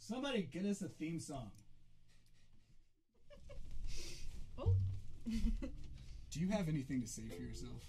Somebody get us a theme song. Oh. Do you have anything to say for yourself?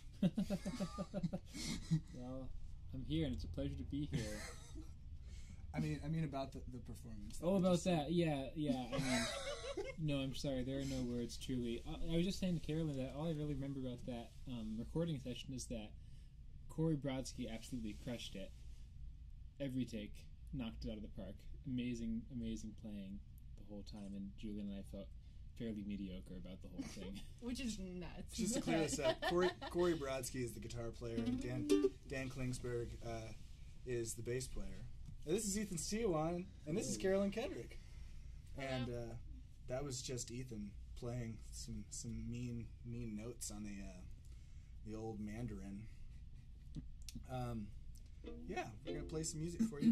Well, I'm here, and it's a pleasure to be here. I mean about the performance. Oh, about that? Yeah. I mean, no, I'm sorry. There are no words, truly. I was just saying to Carolyn that all I really remember about that recording session is that Corey Brodsky absolutely crushed it. Every take, knocked it out of the park. Amazing playing the whole time, and Julian and I felt fairly mediocre about the whole thing. Which is nuts. Just to clear this up, Corey Brodsky is the guitar player, and Dan Klingsberg is the bass player. And this is Ethan Stewan, and this is Carolyn Kendrick. And that was just Ethan playing some mean notes on the old Mandarin. Yeah, we're gonna play some music for you.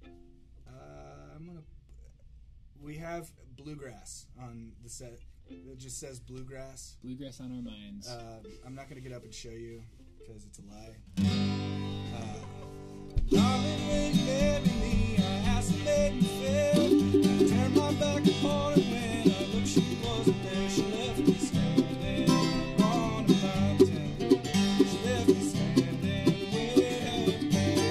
We have bluegrass on the set. It just says bluegrass. Bluegrass on our minds. I'm not gonna get up and show you because it's a lie. Darling, when you married me, I asked to make me feel. Turned my back upon her when I looked, she wasn't there. She left me standing on a mountain. She left me standing way up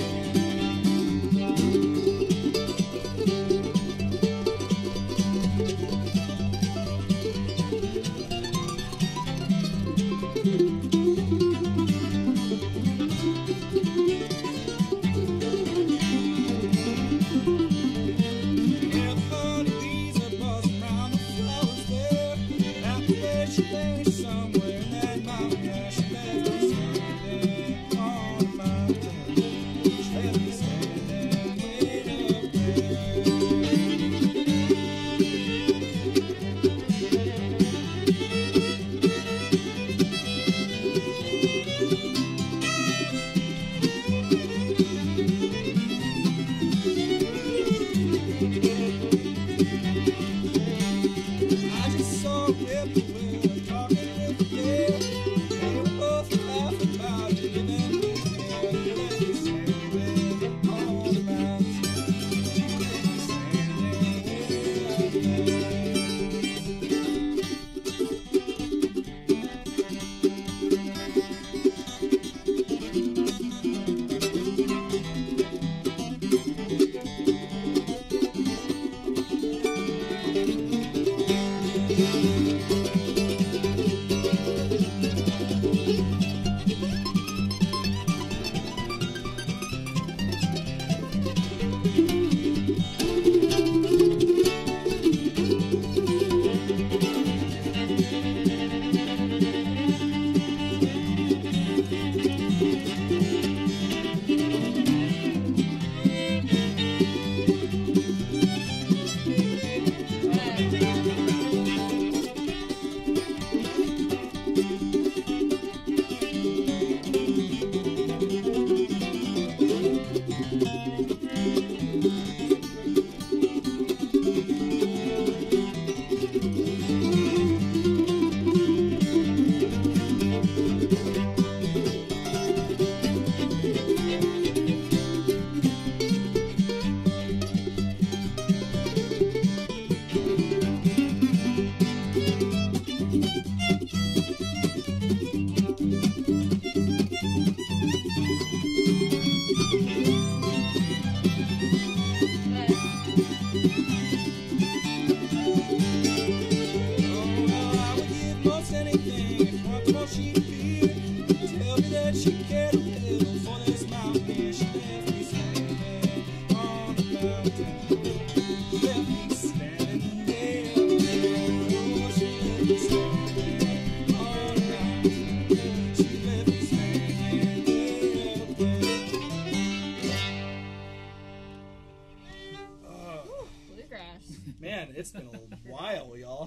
Man, it's been a while, y'all.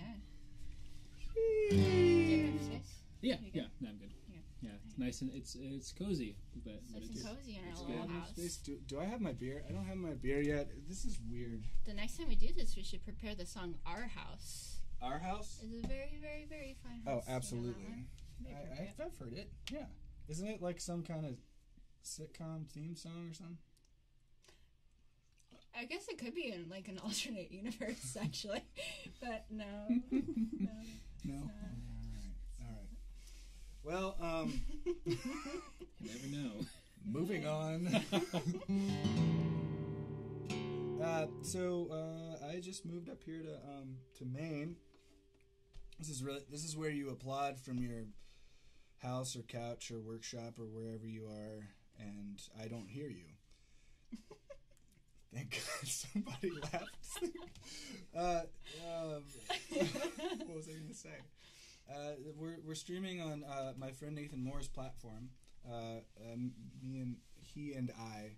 Yeah. Yeah, no, I'm good. Yeah, it's nice and it's cozy, but It's cozy in our little house. Do I have my beer? I don't have my beer yet. This is weird. The next time we do this, we should prepare the song "Our House." Our house? It's a very, very, very fine house. Oh, absolutely. You know I've heard it. Yeah. Isn't it like some kind of sitcom theme song or something? I guess it could be in like an alternate universe, actually, but no. No. No. All right. Well, You never know. moving on. So I just moved up here to Maine. This is where you applaud from your house or couch or workshop or wherever you are, and I don't hear you. Thank God somebody laughed. What was I going to say? We're streaming on my friend Nathan Moore's platform. He and I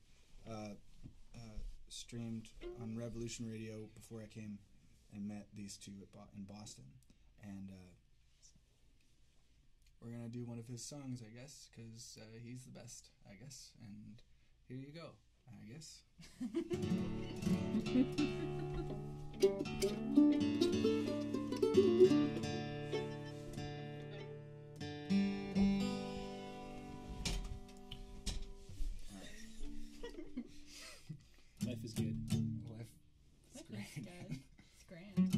streamed on Revolution Radio before I came and met these two in Boston, and we're gonna do one of his songs, I guess, because he's the best, I guess. And here you go, I guess. Life is good. Life is great. It's grand.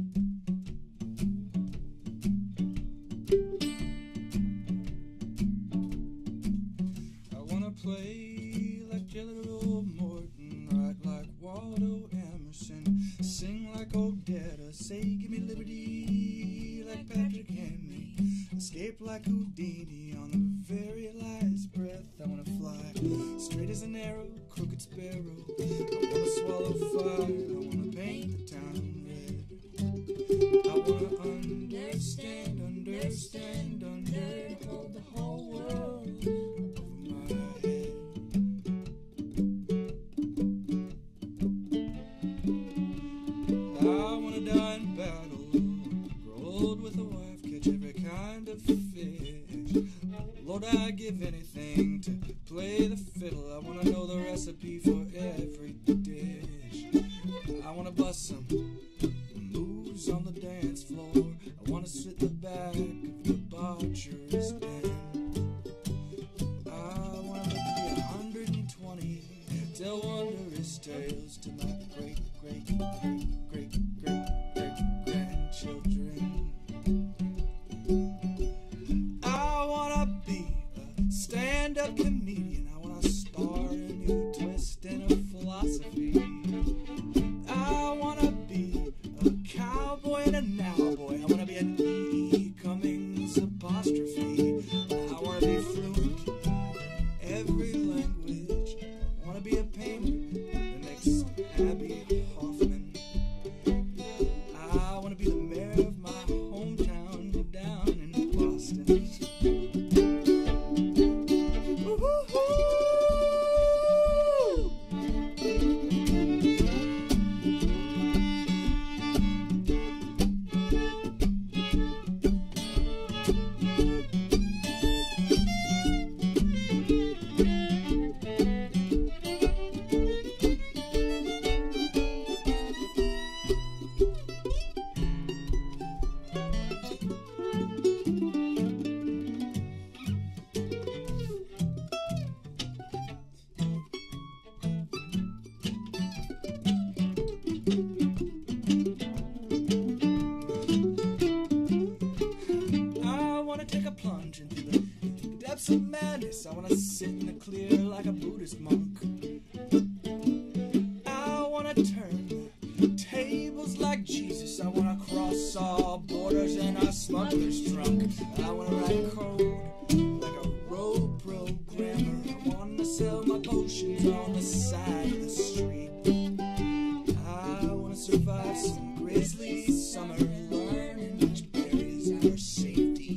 I wanna play like Jelly Roll Morton, write like Waldo Emerson, sing like Odetta, say give me liberty like Patrick Henry, escape like Houdini on the very last breath. I wanna fly straight as an arrow, crooked sparrow. I wanna swallow fire, I wanna paint the town red. I wanna understand, hold the whole world over my head. I wanna die in battle, grow old with a wife, catch every kind of fish. Lord, I'd give anything to play the fiddle. I wanna know the recipe for every dish. I wanna bust some moves on the dance floor. I wanna sit in the back of the butcher's den. I wanna be 120, tell wondrous tales to my great grandchildren. I wanna be a stand-up comedian. I wanna start a new twist in a philosophy. I wanna be a cowboy and a nowboy. I wanna be an E. Cummings apostrophe. I wanna be fluent in every language. I wanna be a painter that makes Abby Hoffman. I wanna be the mayor of my hometown down in Boston. Of madness, I wanna sit in the clear like a Buddhist monk. I wanna turn the tables like Jesus. I wanna cross all borders in a smuggler's trunk. I wanna write code like a road programmer. I wanna sell my potions on the side of the street. I wanna survive some grisly summer, learning which berries are safety.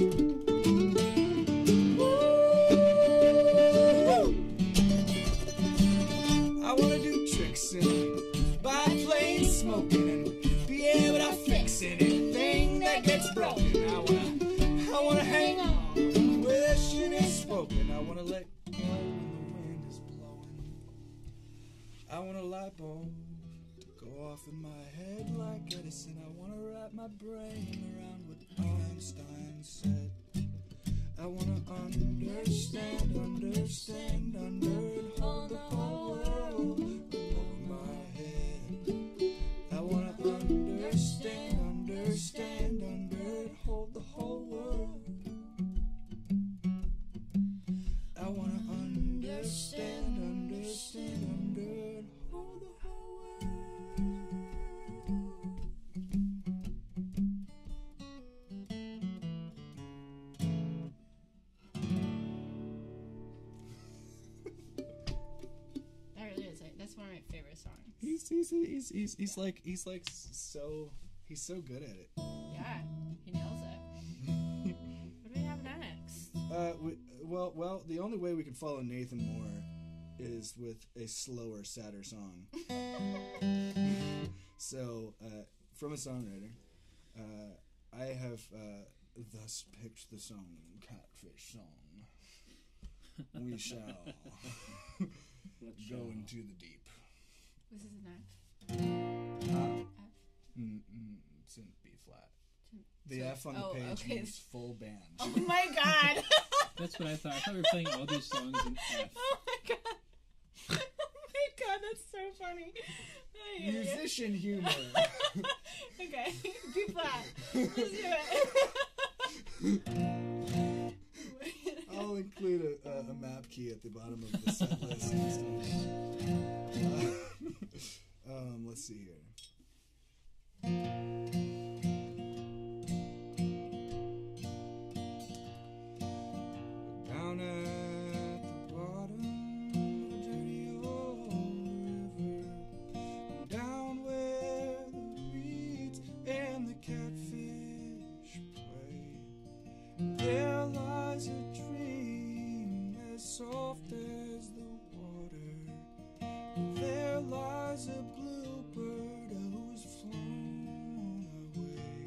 I wanna do tricks and buy planes smoking and be able to fix anything that gets broken. I wanna hang on, wishing it's spoken. I wanna let go when the wind is blowing. I want a light bulb to go off in my head like Edison. I wanna wrap my brain around what Einstein said. I wanna understand, and hold the whole world over my songs. He's so good at it. Yeah, he nails it. What do we have next? Well, the only way we can follow Nathan more is with a slower, sadder song. So, from a songwriter, I have thus picked the song Catfish Song. We shall go into the deep. This is an F. F? F. It's in B flat. The F on the page means full band. Oh my god! That's what I thought. I thought we were playing all these songs in F. Oh my god! Oh my god, that's so funny. Musician humor. Okay, B flat. Let's do it. I'll include a map key at the bottom of the set list. Let's see here. Down at the bottom of a dirty old river, down where the reeds and the catfish play, there lies a dream as soft as the water. There lies a bluebird who's flown away.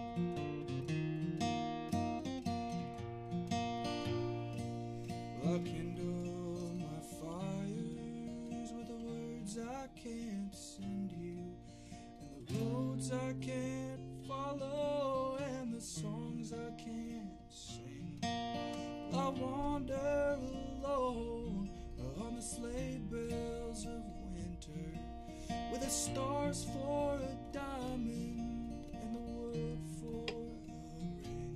Well, I kindle my fires with the words I can't send you, and the roads I can't follow, and the songs I can't sing. I wander alone on the sleigh bells of winter, with the stars for a diamond and the world for a ring.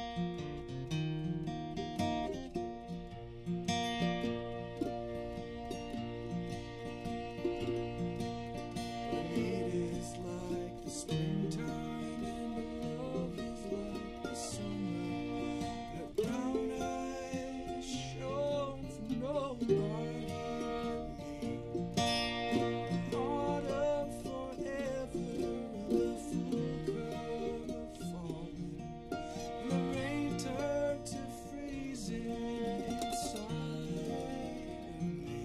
The heat is like the springtime, and the love is like the summer. That brown eyes shone from nobody. Heart of forever, the full curve of falling, and the rain turned to freezing inside of me.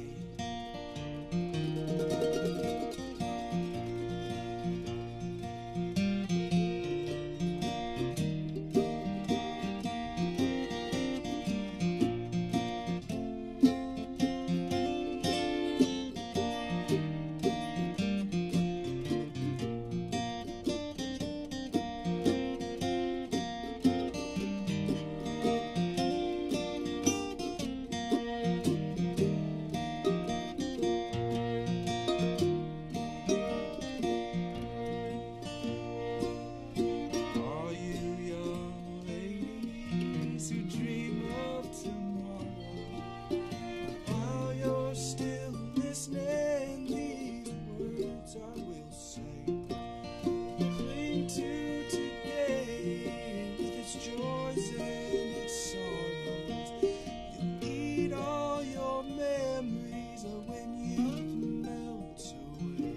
All you young ladies who dream of tomorrow, while you're still listening, these words I will say. Cling to today with its joys and its sorrows. You'll need all your memories when you melt away.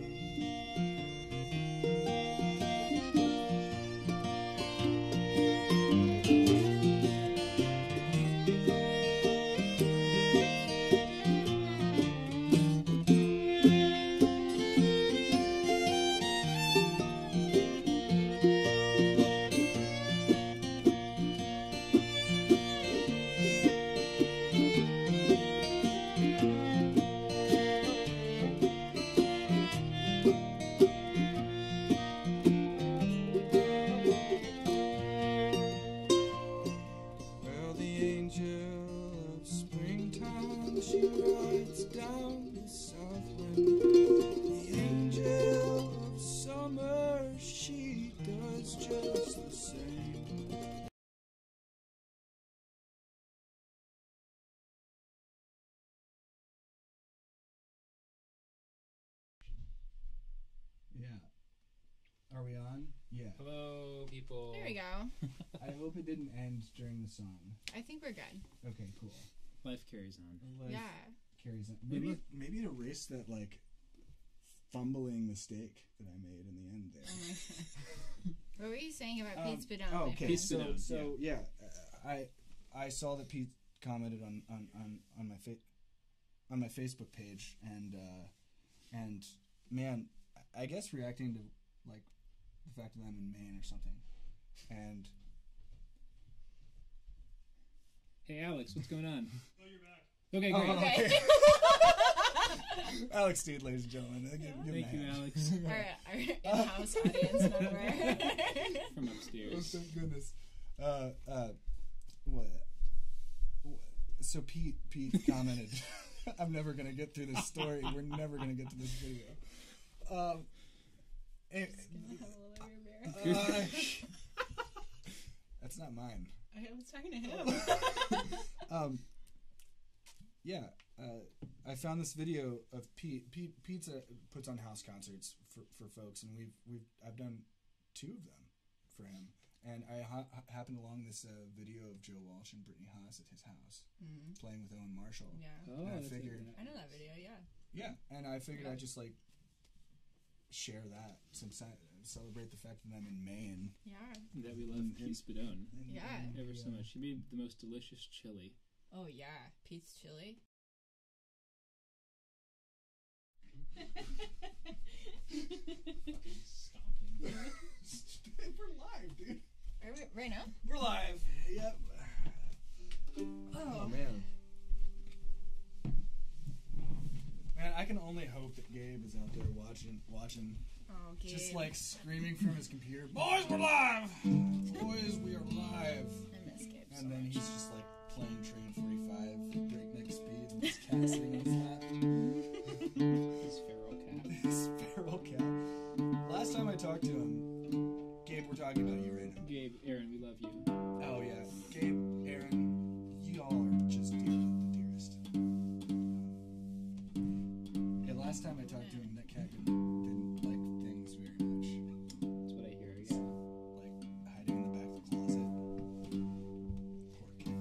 Well, the angel of springtime, she rides down the south wind. The angel of summer, she does just the same. Yeah. Are we on? Yeah. Hello, people. There we go. I hope it didn't end during the song. I think we're good. Okay, cool. Life carries on. Life Yeah. carries on. We Maybe it erased that like fumbling mistake that I made in the end there. Oh my God. What were you saying about Pete Spadone? Oh, my okay. friend? So yeah, I saw that Pete commented on my Facebook page, and man, I guess reacting to like the fact that I'm in Maine or something, and Hey, Alex, what's going on? Oh, you're back. Okay, great. Oh, Okay. Alex Steed, ladies and gentlemen. Give him Thank a you, hand. Alex. Our in-house audience member. From Oh, upstairs. thank goodness. What? So Pete commented, "I'm never gonna get through this story. We're never gonna get to this video." That's not mine. I was talking to him. I found this video of Pete. Pete puts on house concerts for folks, and I've done 2 of them for him. And I happened along this video of Joe Walsh and Brittany Haas at his house playing with Owen Marshall. Yeah. Oh, and I that's figured, I know that video, yeah. yeah, and I figured I'd just like share that, celebrate the fact that I'm in Maine. Yeah. That we love Pete Spadone Yeah. ever so much. He made the most delicious chili. Oh, yeah. Pete's chili. Stomping. We're live, dude. Are we, right now? We're live. Yep. Oh man. Man, I can only hope that Gabe is out there watching, Oh, Gabe. just like screaming from his computer, "Boys, we're live! Boys, we are live!" I miss Gabe so And then much. he's just like playing Train 45 breakneck speed with his cat sitting on his lap. His feral cat. His feral cat. Last time I talked to him, Gabe, we're talking about you right now. Gabe, Aaron, we love you. Oh yeah, Gabe, Aaron, you all are just the dearest. Yeah, last time I talked to him, that cat didn't like things very much. That's what I hear, yeah. Like hiding in the back of the closet. Poor cat.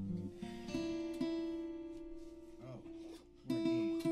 Oh, poor me.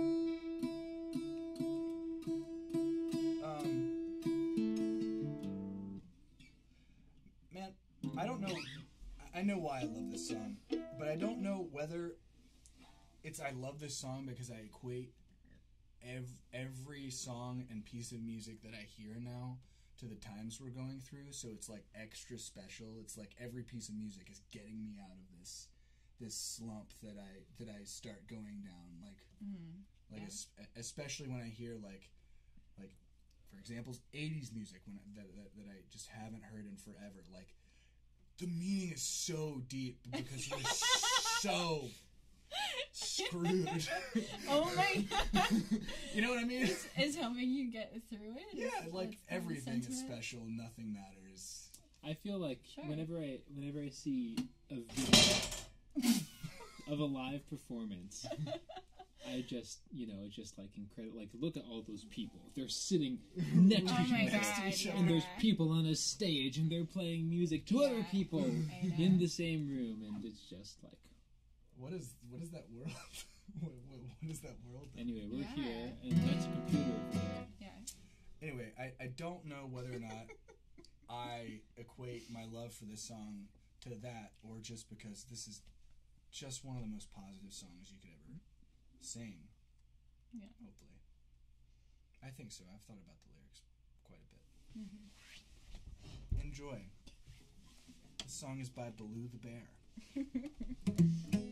Man, I don't know. I know why I love this song, but I don't know whether it's I love this song because I equate every song and piece of music that I hear now to the times we're going through. So it's like extra special. It's like every piece of music is getting me out of this slump that I start going down. Especially when I hear like for example, 80s music that I just haven't heard in forever. Like the meaning is so deep because we're so screwed. Oh my God. You know what I mean? Is helping you get through it? Yeah, like That's kind of everything is sentiment. special. Nothing matters. I feel like Sure. whenever I see a video of a live performance, I just, it's just like incredible. Like, look at all those people. They're sitting next Oh my to God, each other. And there's people on a stage, and they're playing music to other people I know. in the same room, and it's just like. What is that world? what is that world? Anyway, we're Yeah. here, and that's a computer over there. Yeah. Anyway, I don't know whether or not I equate my love for this song to that, or just because this is just one of the most positive songs you could ever sing. Yeah. Hopefully. I think so. I've thought about the lyrics quite a bit. Enjoy. The song is by Baloo the Bear.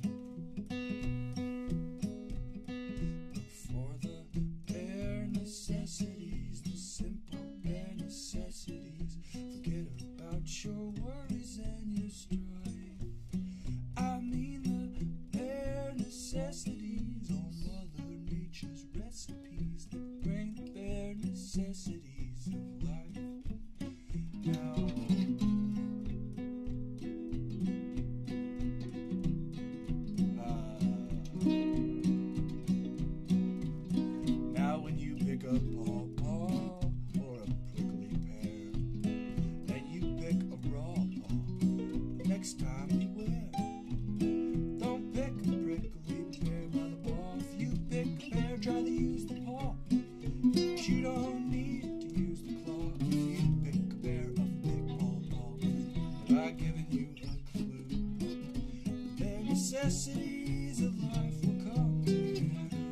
For the bare necessities, the simple bare necessities. Forget about your worries and your strife. I mean the bare necessities, all Mother Nature's recipes that bring the bare necessities of life. Now, now when you pick up a paw or a prickly pear, and you pick a raw try giving you a clue. The necessities of life will come to you.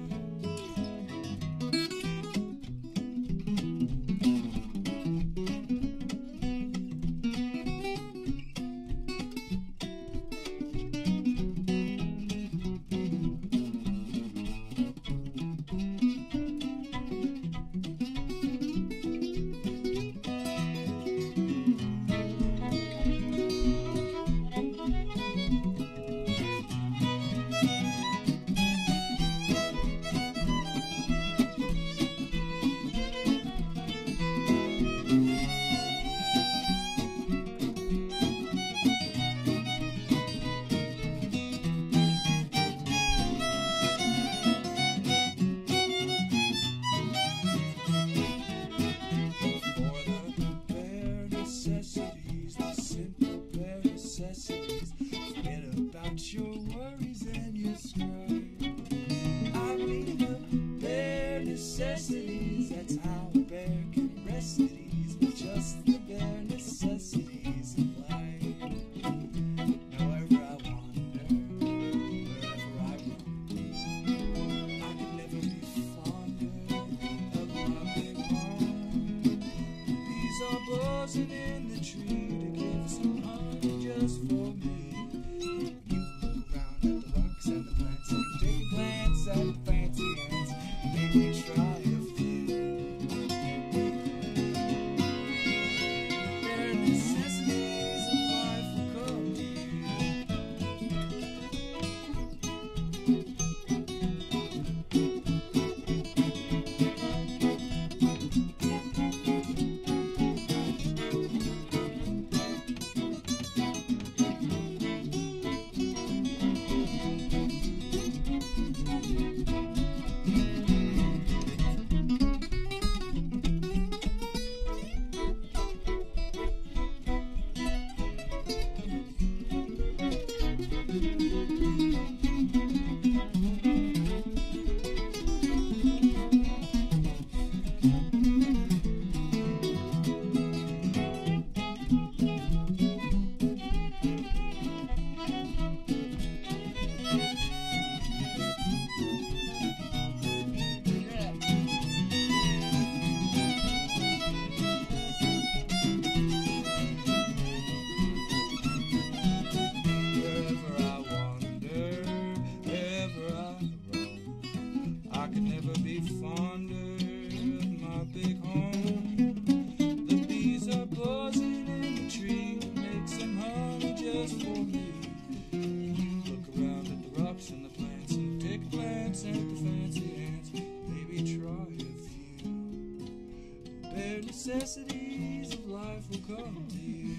Necessities of life will come to you.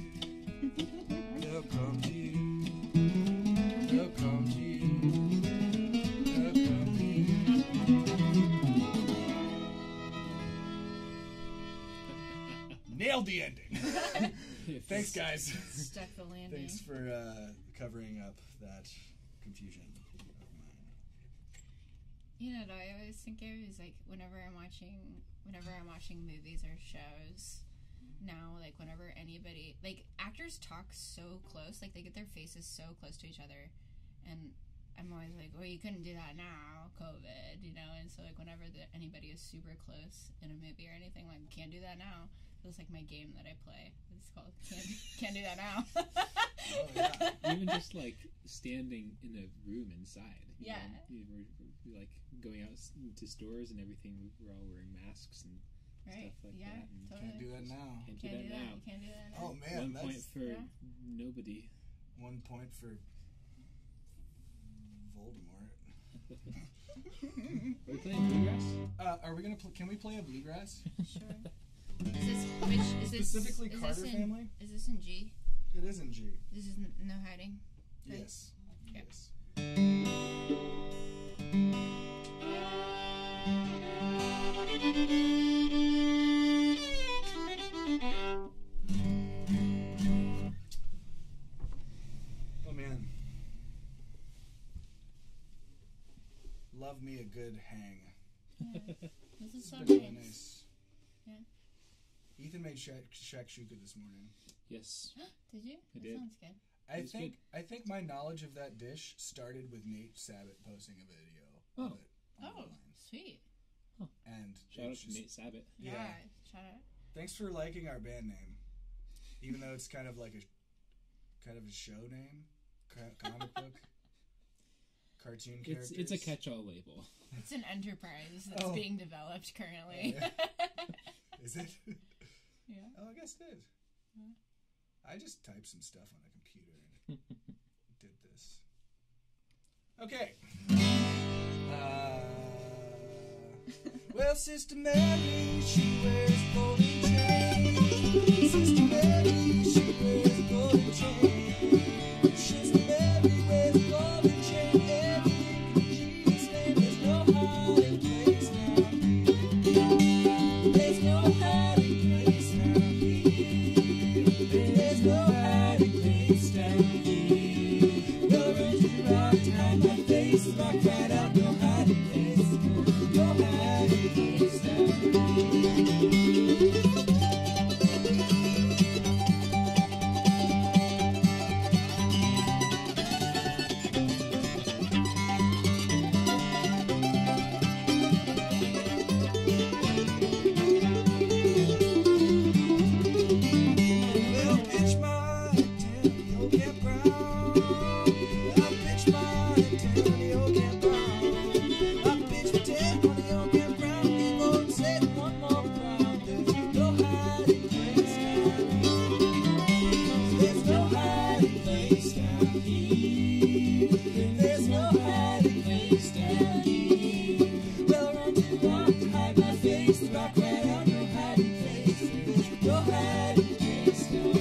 They'll come to you. They'll come to you. They'll come to you. Nailed the ending. Thanks, guys. Stuck the landing. Thanks for covering up that confusion of mine. You know what I always think of is like whenever I'm watching movies or shows now, like whenever anybody, like actors talk so close, like they get their faces so close to each other, and I'm always like, well, you couldn't do that now, COVID, you know, and so like whenever anybody is super close in a movie or anything, like can't do that now. It's like my game that I play. It's called Can't Do That Now. Oh, yeah. Even just like standing in a room inside. Yeah. We're like going out to stores and everything. We're all wearing masks and right. stuff like Yeah, that. And totally. Can't do that now. Can't do that now. You can't do that now. Oh man, 1 point for nobody. 1 point for Voldemort. Are we playing bluegrass? Are we gonna? Can we play a bluegrass? Sure. Is this Specifically is Carter this family? Is this in G? It is in G. This is no hiding? Right? Yes. Yeah. Yes. Oh man. Love me a good hang. Yeah. This is so It's been really nice. nice. Yeah. Ethan made shakshuka this morning. Yes. Did you? I That did. sounds good. I think my knowledge of that dish started with Nate Sabat posting a video of it online. Sweet. And Shout out it's to just- Nate Sabat. Yeah. Yeah. Shout out. Thanks for liking our band name, even though it's kind of like a show name, comic book, cartoon characters. It's a catch-all label. It's an enterprise that's being developed currently. Is it? Yeah. Oh, I guess it is. Yeah. I just typed some stuff on a computer and did this. Okay. Well, Sister Mary, she wears golden chain. Sister Mary, she wears golden chain. Sister Mary wears golden chain. Everything in Jesus' name. There's no hiding place now. There's no hiding place now. There's no hiding place down here. Well, I run to the rock, hide my face, rock right out, no hiding place. No hiding place down Well, pitch my tent on the old campground. I pitch my tent on the old campground. I pitch my tent on the old campground. We won't say one more round. There's no hiding place down here. There's no hiding place down here. There's no hiding place down here. Well, I run to the rock to hide my face. The rock right out, no hiding place. There's no hiding place down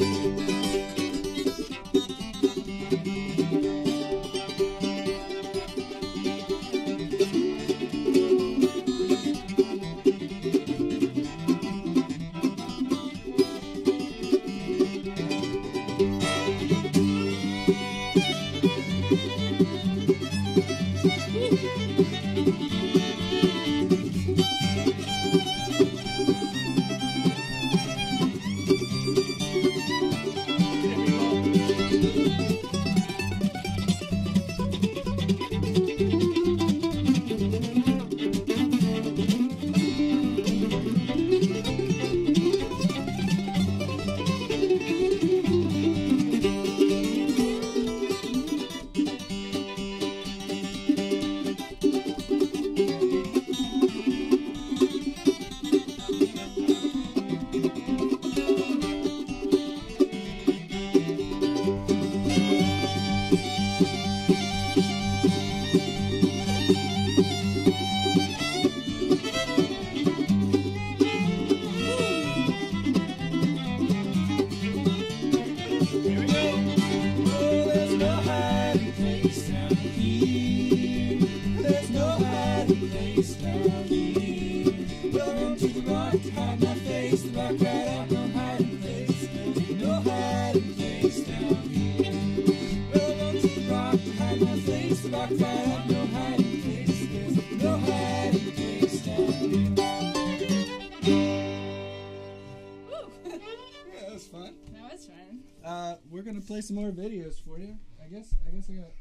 We're gonna play some more videos for you. I guess I got.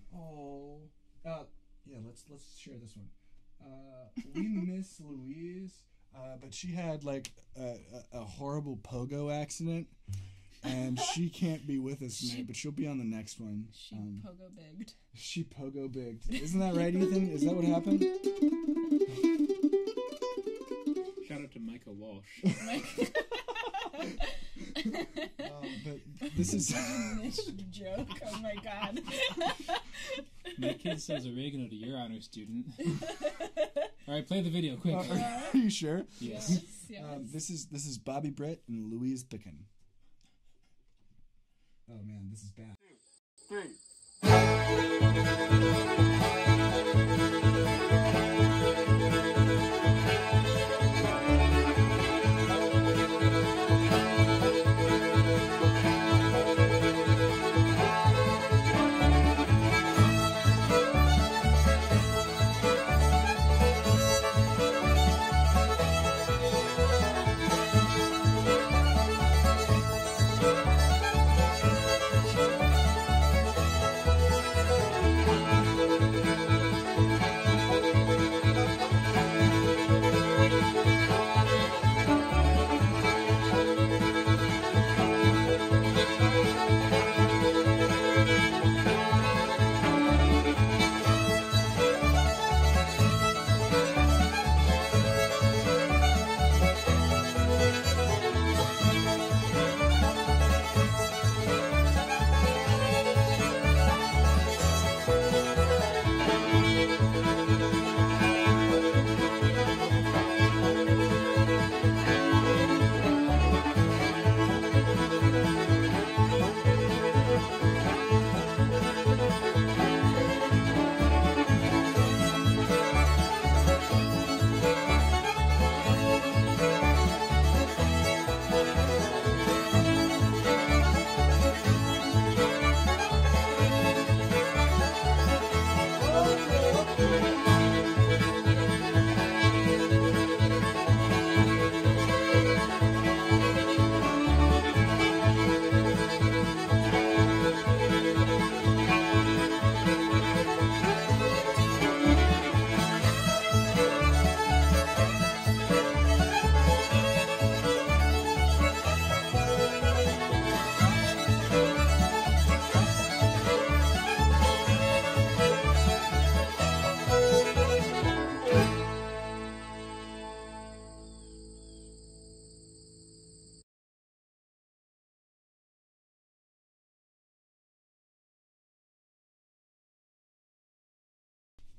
Yeah. Let's share this one. We miss Louise, but she had like a horrible pogo accident, and she can't be with us tonight. But she'll be on the next one. She pogo bigged. She pogo bigged. Isn't that right, Ethan? Is that what happened? Shout out to Micah Walsh. But this is Missed joke. Oh my god. My kid says oregano to your honor student. All right, play the video quick. Are you sure? Yes. Yes. This is Bobby Britt and Louise Picken. Oh man, this is bad. 2, 3.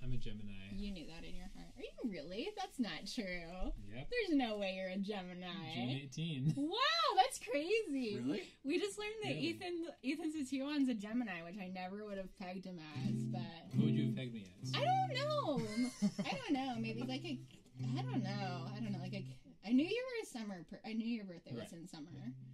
I'm a Gemini. You knew that in your heart. Are you really? That's not true. Yep. There's no way you're a Gemini. June 18. Wow, that's crazy. Really? We just learned that Really? Ethan Satiwan's a Gemini, which I never would have pegged him as, but... What would you have pegged me as? I don't know. Maybe like a... I don't know. Like I knew you were a summer... I knew your birthday was in summer.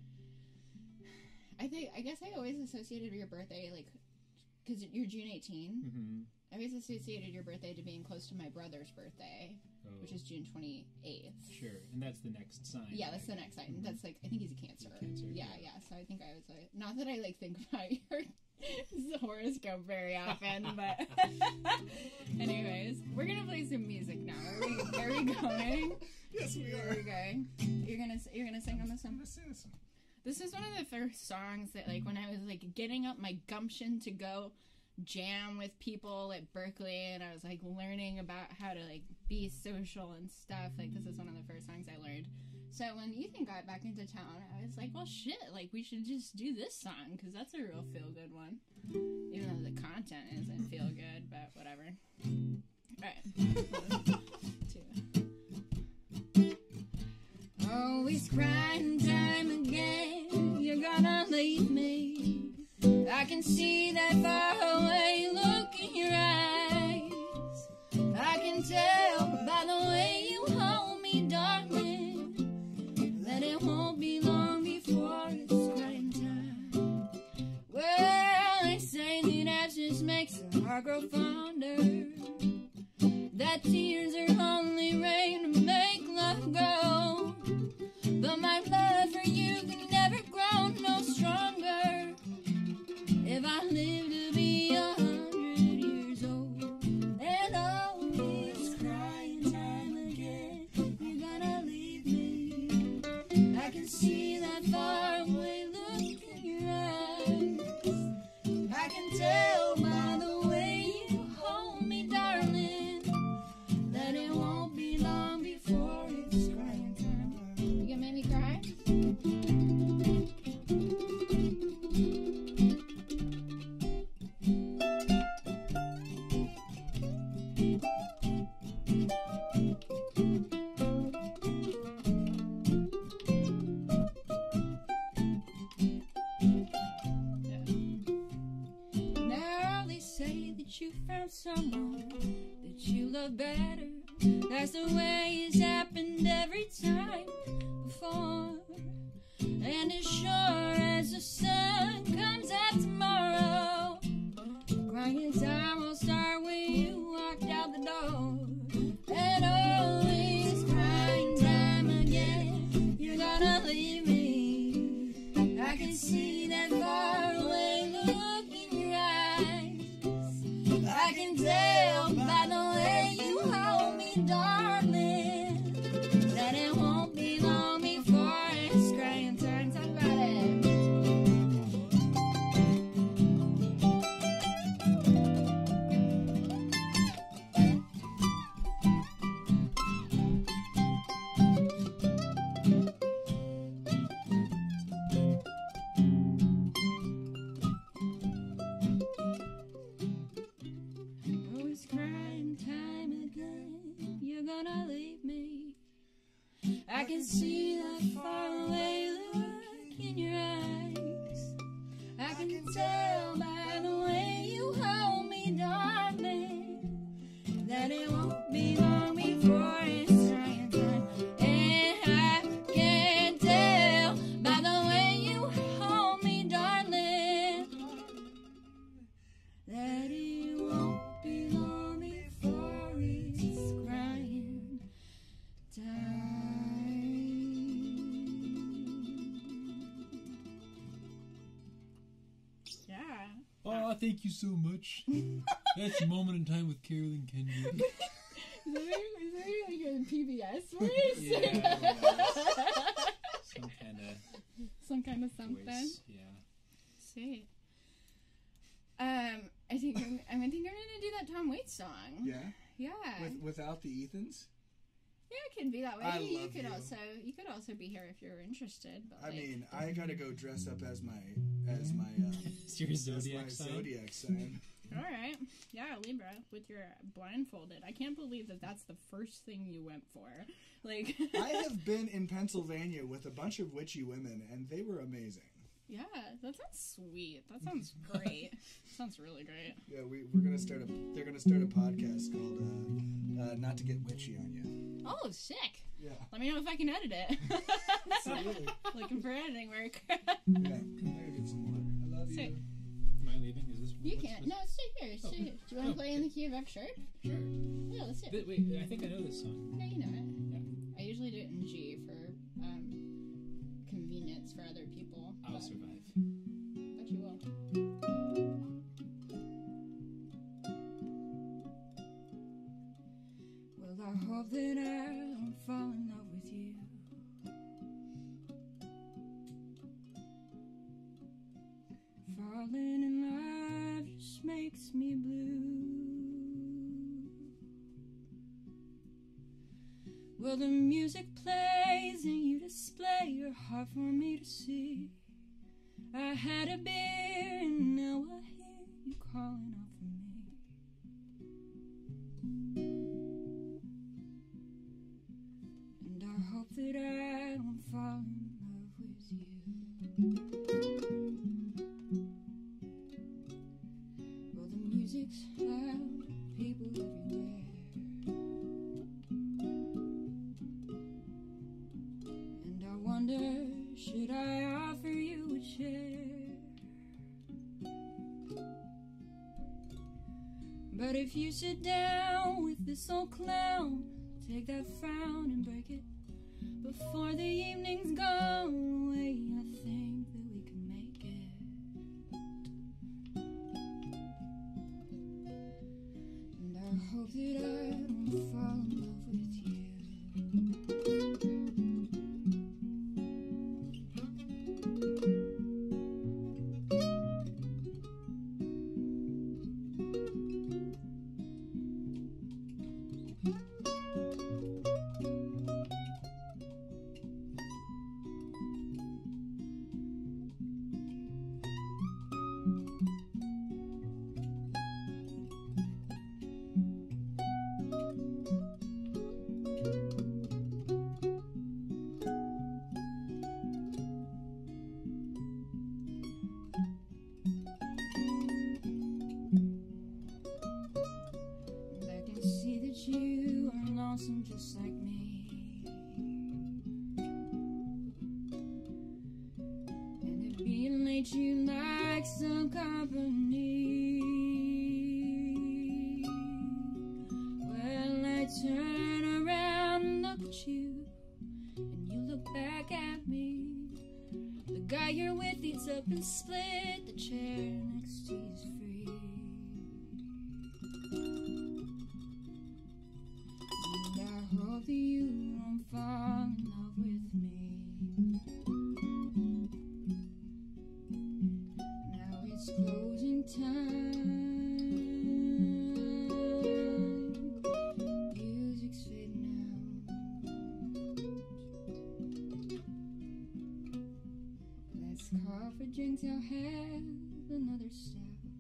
I guess I always associated your birthday, like... Because you're June 18. Mm-hmm. I always associated your birthday to being close to my brother's birthday, which is June 28th. Sure, and that's the next sign. Yeah, that's the next sign. That's like, I think he's a Cancer. Yeah. So I think I was like, not that I like think about your horoscope very often, but anyways, we're gonna play some music now. Are we going? Yes, we are. Are we going? You're gonna sing on this one? I'm gonna sing this one. This is one of the first songs that, like, when I was like getting up my gumption to go jam with people at Berkeley, and I was like learning about how to like be social and stuff. Like, this is one of the first songs I learned. So when Ethan got back into town, I was like, well, shit, like we should just do this song because that's a real feel good one, even though the content isn't feel good, but whatever. All right. Always crying time again, you're gonna leave me. I can see that far away look in your eyes. I can tell by the way you hold me, darling, that it won't be long before it's crying time. Well, they say that absence makes the heart grow fonder, that tears are only rain to make love grow. But my love for you can never grow no stronger if I live to be 100 years old. And always crying time again, you're gonna leave me. I can see that far away look in your eyes. I can tell by the way you hold me, darling, that it won't be long before it's crying time. You gonna make me cry? Now they say that you found someone that you love better. That's the way it's happened every time before. And as sure as the sun comes out tomorrow, crying time will start when you walked out the door. And always crying time again, you're gonna leave me. I can see that far away look in your eyes. I can tell by the way you hold me, darling, that it won't be long before it's crying time. Talk about it. Always crying time again, you're gonna leave me. I can see that far away look in your eyes. I can tell by the way you hold me, darling, that it won't be long before it's crying time. And I can tell by the way you hold me, darling, that it won't be long before it's crying time. Yeah. Oh, thank you so much. That's a moment in time with Carolyn Kendrick. Is there like a PBS voice? Yeah. Some kind of something. voice. Yeah. Sweet. I think I'm gonna do that Tom Waits song. Yeah. Yeah. Without the Ethans. Yeah, it can be that way. I you love could you. you could also be here if you're interested. But I mean, I gotta go dress up as my It's your as zodiac my sign. zodiac sign. All right. Yeah, Libra, with your blindfolded. I can't believe that that's the first thing you went for. Like, I have been in Pennsylvania with a bunch of witchy women, and they were amazing. yeah, that sounds sweet. That sounds great. Sounds really great. Yeah, we're gonna start they're gonna start a podcast called Not to Get Witchy on You. Oh, sick. Yeah. Let me know if I can edit it. Absolutely. Looking for editing work. Yeah. I'm gonna get some water. I love Sick. you. Am I leaving? Is this? You what's can't. this? No, stay here. Stay here. Do you want to play in the key of F sharp? Sure. Yeah, let's do it. Wait, I think I know this song. Yeah, you know it. Yeah. I usually do it in G for convenience for other people. I'll but- survive. But you will. Well, I hope that I don't fall in love with you. Falling in love just makes me blue. Well, the music plays and you display your heart for me to see. I had a beer and now I hear you calling out for me. And I hope that I don't fall in love with you. Well, the music's loud, people everywhere. And I wonder, should I offer you a chair? But if you sit down with this old clown, take that frown and break it before the evening's gone away. I think that we can make it. And I hope that I don't fall in love with you. And I can see that you are lonesome just like me. And it being late, you like some company. Well, I turn around and look at you, and you look back at me. The guy you're with eats up and split the chair next to you's free. And I hope that you don't fall in love with me. Now it's closing time. Music's fading out. Let's call for drinks, I'll have another stout.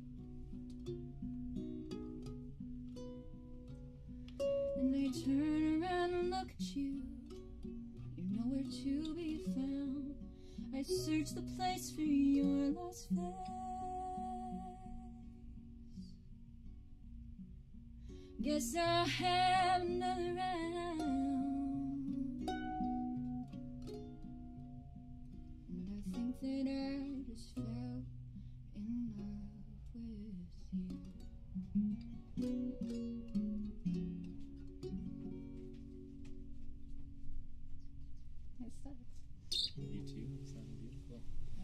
And I turn around and look at you. You're nowhere to be found. I search the place for your lost face. Guess I'll have another round. And I think that I just fell in love with you. It sucks. You too. Sound beautiful.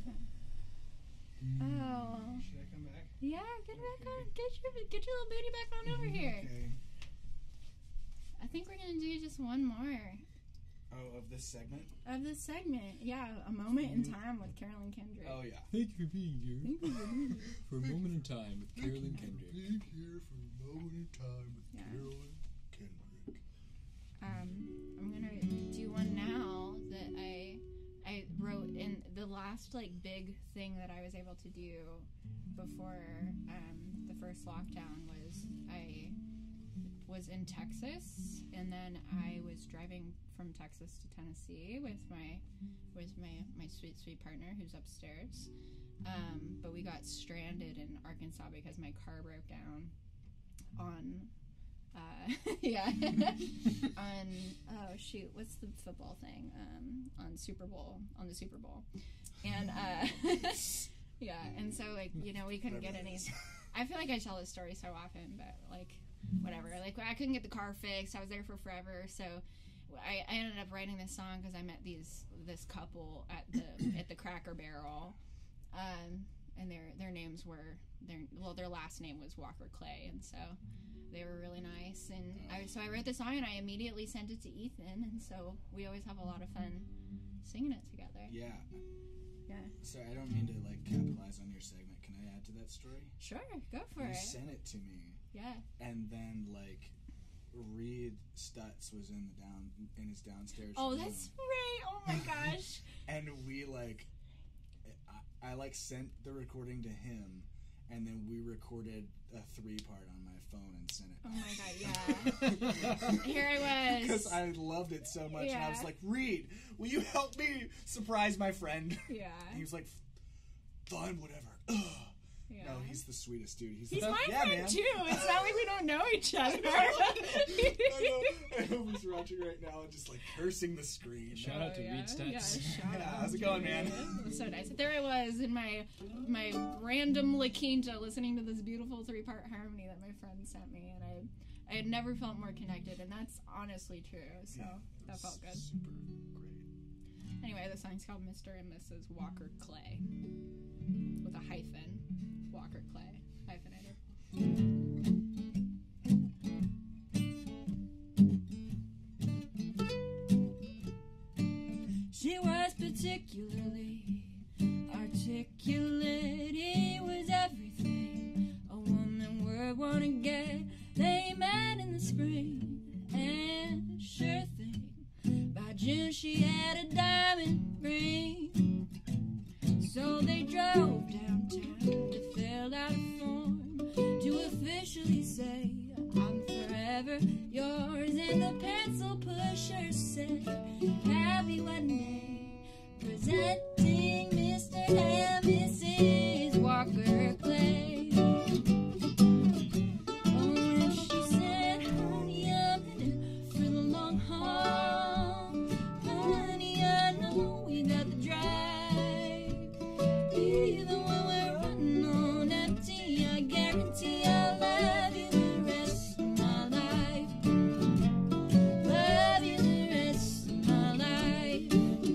Oh. Should I come back? Yeah, get back on. Get your little booty back on over here. Okay. I think we're gonna do just one more Oh, of this segment? Of this segment. Yeah, a moment in time with Carolyn Kendrick. Oh, yeah. Thank you for being here for a moment in time with Carolyn Kendrick. Being here for a moment in time with Yeah. Carolyn Kendrick. I'm gonna do one now that I wrote in the last like big thing that I was able to do before the first lockdown was I was in Texas, and then I was driving from Texas to Tennessee with my sweet partner who's upstairs. But we got stranded in Arkansas because my car broke down on oh shoot, what's the football thing? On the Super Bowl. And yeah, and so like, you know, we couldn't get any. I feel like I tell this story so often, but like whatever. Like I couldn't get the car fixed. I was there for forever, so I ended up writing this song because I met this couple at the Cracker Barrel, and their names were their last name was Walker Clay, and so they were really nice. And so I wrote the song and I immediately sent it to Ethan, and so we always have a lot of fun singing it together. Yeah. Yeah. Sorry, I don't mean to like capitalize on your segment. Can I add to that story? Sure, go for it. You sent it to me. Yeah. And then like Reed Stutz was in his downstairs Oh, room. that's right. Oh my gosh. And we like I like sent the recording to him, and then we recorded a 3-part on my phone and sent it. Oh my god, yeah. Here I was. Because I loved it so much, and I Yeah. was like, Reed, will you help me surprise my friend? Yeah. And he was like, fine, whatever. Ugh. Yeah. No, he's the sweetest dude. He's the my yeah, friend man. too. It's not like we don't know each other. I hope he's watching right now and just like cursing the screen. Shout out to Reed Stutz. Yeah, shout Yeah, out. how's it going, man? It was so nice. There I was in my random La Quinta listening to this beautiful 3-part harmony that my friend sent me, and I had never felt more connected, and that's honestly true. So that felt good. Super great. Anyway, the song's called Mr. and Mrs. Walker Clay with a hyphen. Walker Clay hyphenated. She was particularly articulate. He was everything a woman would want to get. They met in the spring, and sure thing, by June she had a diamond ring. So they drove downtown to fill out a form to officially say, I'm forever yours. And the pencil pusher said, happy wedding day, presenting Mr. and Mrs. Walker Clay. Oh, and she said, honey, I'm in it for the long haul. Honey, I know we got the drive. Even when we're running on empty, I guarantee I'll love you the rest of my life. Love you the rest of my life.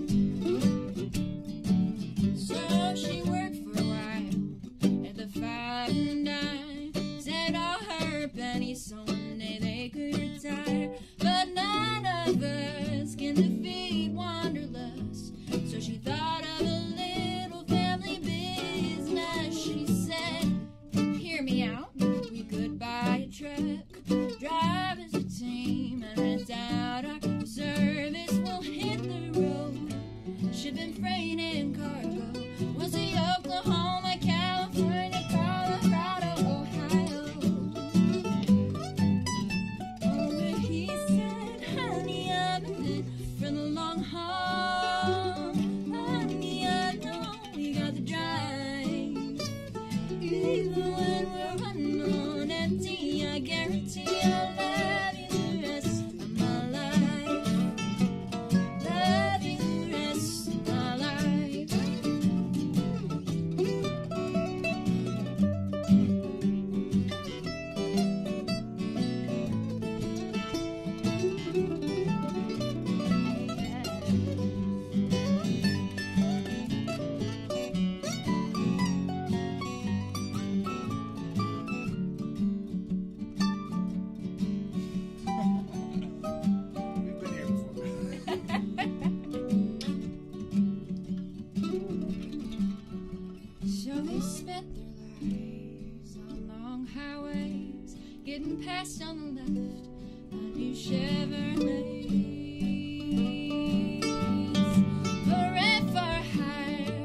So she worked for a while at the Five and Dime. Saved all her pennies so one day they could retire. But none of us can defeat wanderlust. So she thought of a little family business. She said, hear me out, we could buy a truck, drive as a team, and rent out our service. We'll hit the road, shipping freight and cargo. We'll see Oklahoma, California, Colorado, Ohio. Oh, but he said, honey, I'm in it for the long haul. Honey, I know we got the drive. Even when we're running on empty, I guarantee I'll love you the rest of my life. Love you the rest of my life. We've been here before. So they spent their lives on long highways, getting past on the left a new Chevrolet. For rent, for hire,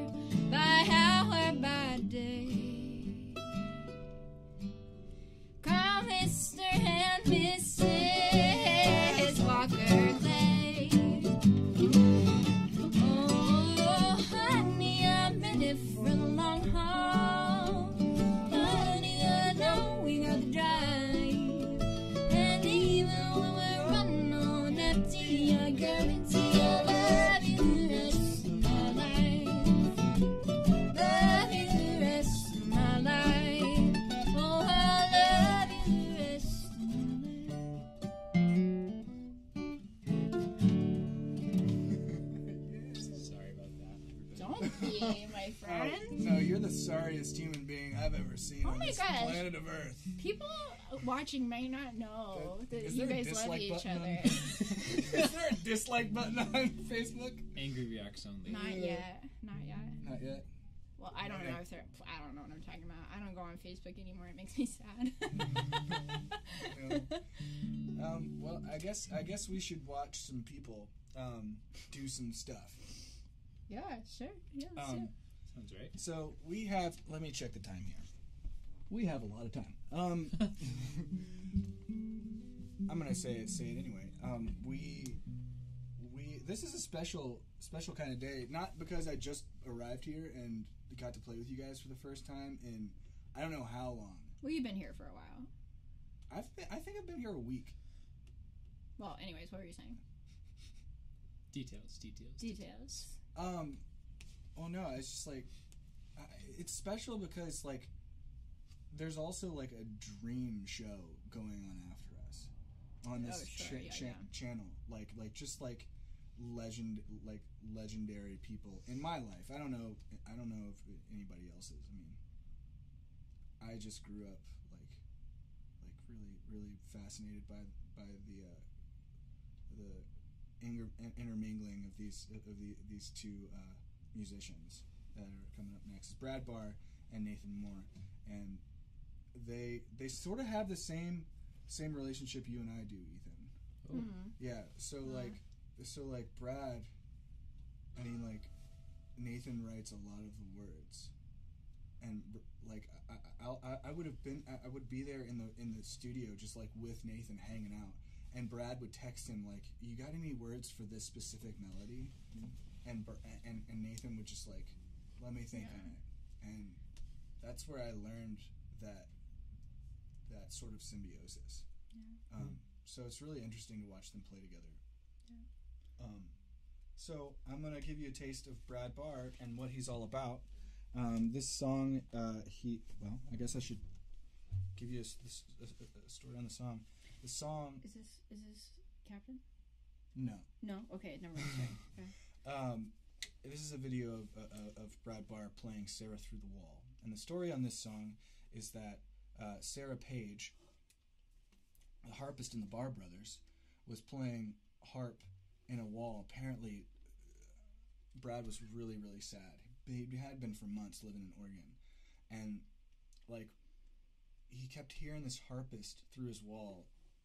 funniest human being I've ever seen Oh on my this gosh. planet of Earth. People watching might not know that Is you there a guys love dislike each button other. Is there a dislike button on Facebook? Angry reacts only. Not yet. Not yet. Not yet. Well, I don't know if they're. I don't know what I'm talking about. I don't go on Facebook anymore. It makes me sad. Well, I guess we should watch some people do some stuff. Yeah, sure. Yeah, sure. Sounds right. So we have. Let me check the time here. We have a lot of time. I'm gonna say it anyway. We this is a special kind of day. Not because I just arrived here and got to play with you guys for the first time in I don't know how long. Well, you've been here for a while. I think I've been here a week. Well, anyways, what were you saying? Details. Well, no, it's just like it's special because like there's also like a dream show going on after us on this channel, like legendary people in my life. I don't know if anybody else's. I mean, I just grew up like really fascinated by the intermingling of these two musicians that are coming up next. It's Brad Barr and Nathan Moore, and they sort of have the same relationship you and I do, Ethan. Oh. Mm-hmm. Yeah. So like Brad, I mean like Nathan writes a lot of the words, and like I would be there in the studio just like with Nathan hanging out. And Brad would text him like, "You got any words for this specific melody?" And Nathan would just like, "Let me think on it." And that's where I learned that sort of symbiosis. Yeah. So it's really interesting to watch them play together. Yeah. So I'm gonna give you a taste of Brad Barr and what he's all about. This song, I guess I should give you a story on the song. The song. Is this Captain? No. No. Okay. Never mind. Okay. This is a video of Brad Barr playing Sarah Through the Wall, and the story on this song is that Sarah Page, the harpist in the Barr Brothers, was playing harp in a wall. Apparently, Brad was really sad. He had been for months living in Oregon, and like he kept hearing this harpist through his wall.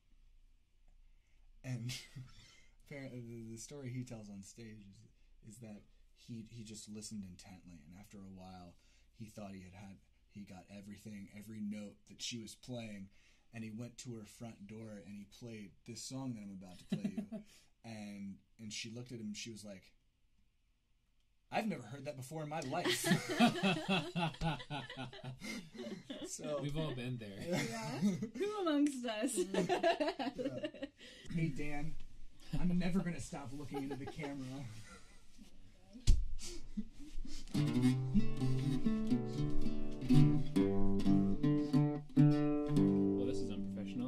And apparently, the story he tells on stage is that he just listened intently, and after a while, he thought he got every note that she was playing, and he went to her front door and he played this song that I'm about to play you, and she looked at him and she was like, "I've never heard that before in my life." So we've all been there. Yeah. Who amongst us? Hey Dan, I'm never gonna stop looking into the camera. Well, this is unprofessional.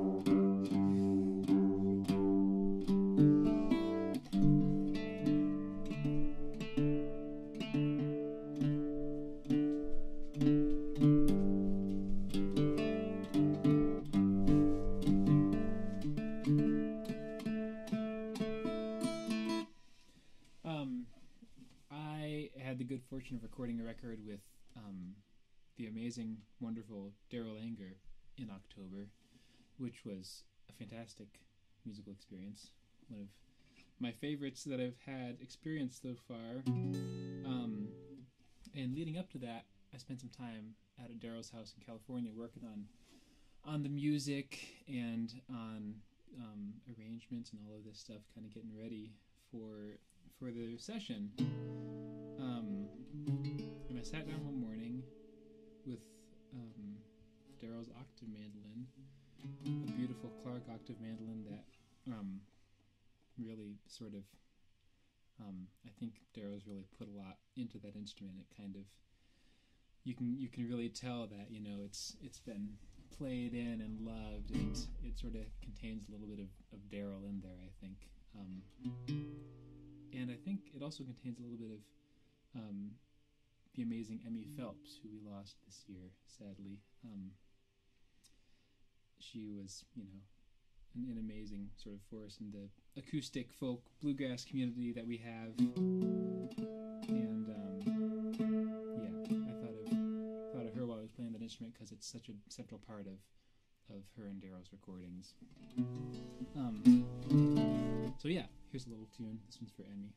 I had the good fortune of recording a record with the amazing, wonderful Daryl Anger in October, which was a fantastic musical experience. One of my favorites that I've had experienced so far. And leading up to that, I spent some time at Daryl's house in California working on the music and on arrangements and all of this stuff, kind of getting ready for the session. And I sat down one morning with Daryl's octave mandolin, a beautiful Clark octave mandolin that really sort of, I think Daryl's really put a lot into that instrument. It kind of, you can really tell that, you know, it's been played in and loved, and it sort of contains a little bit of Daryl in there, I think. And I think it also contains a little bit of the amazing Emmy Phelps, who we lost this year, sadly. She was, an amazing sort of force in the acoustic folk bluegrass community that we have. And I thought of her while I was playing that instrument because it's such a central part of her and Daryl's recordings. So yeah, here's a little tune. This one's for Emmy.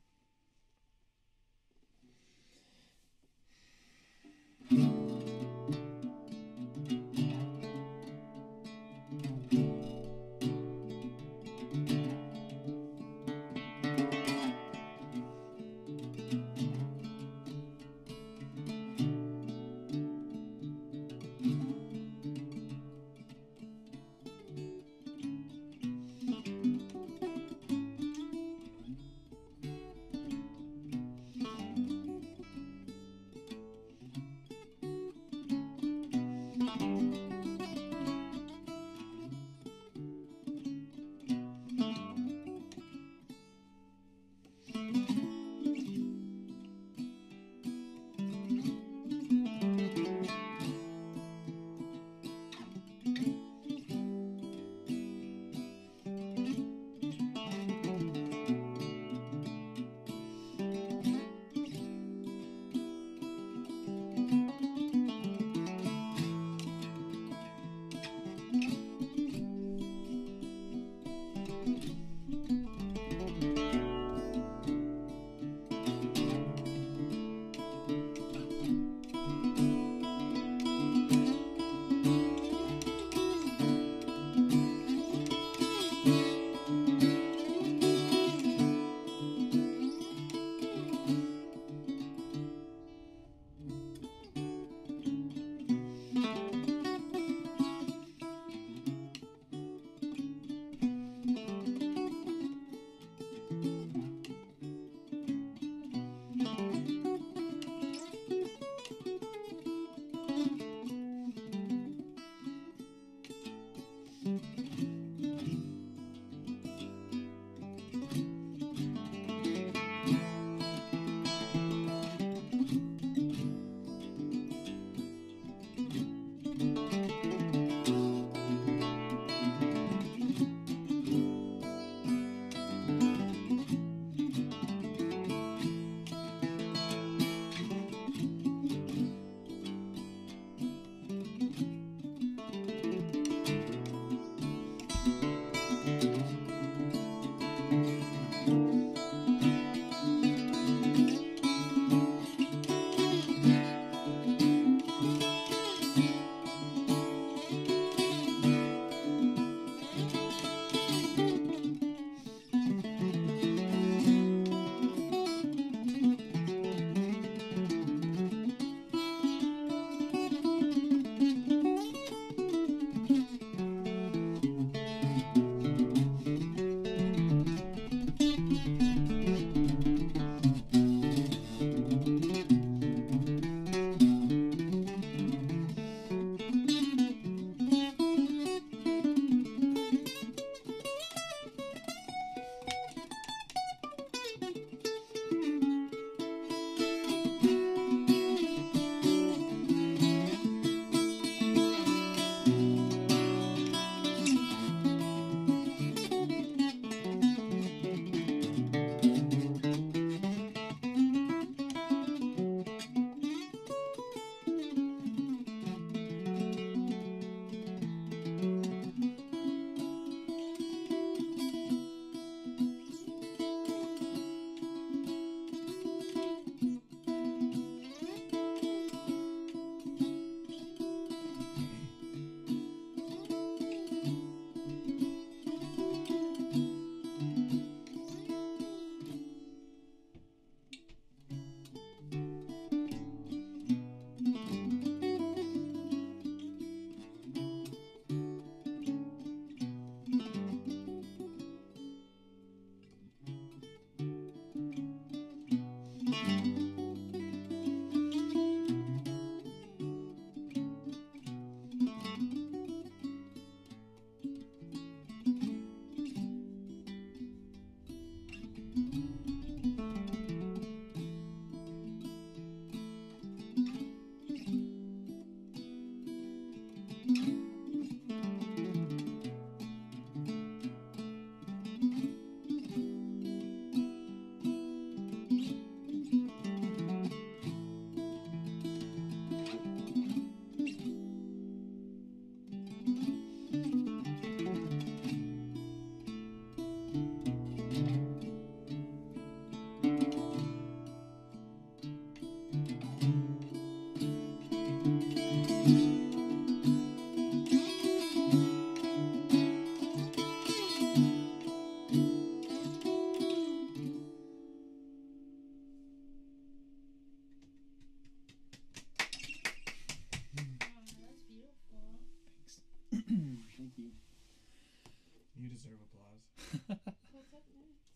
You deserve applause. What's up next?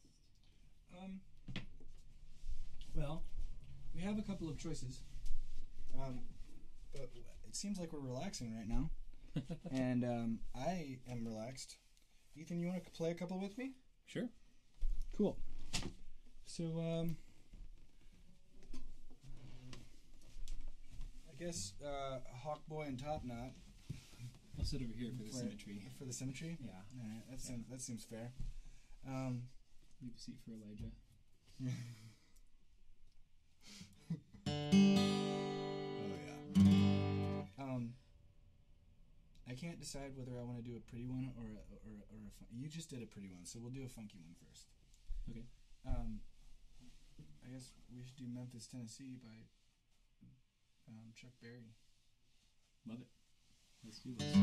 Well, we have a couple of choices. But it seems like we're relaxing right now. And I am relaxed. Ethan, you want to play a couple with me? Sure. Cool. So, I guess Hawkboy and TopKnot. I'll sit over here for the symmetry. For the symmetry? Yeah. All right, that seems fair. Leave a seat for Elijah. Oh yeah. I can't decide whether I want to do a pretty one or a you just did a pretty one, so we'll do a funky one first. Okay. I guess we should do Memphis, Tennessee by Chuck Berry. Love it. Let's do this.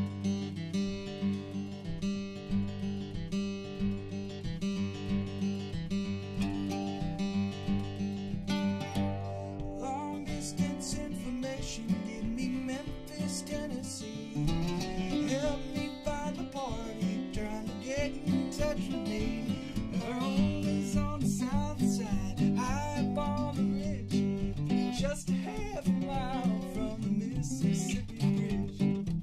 Long distance information, give me Memphis, Tennessee. Help me find the party, trying to get in touch with me. Her home is on the south side, high up on the ridge, just a half a mile from the Mississippi Bridge.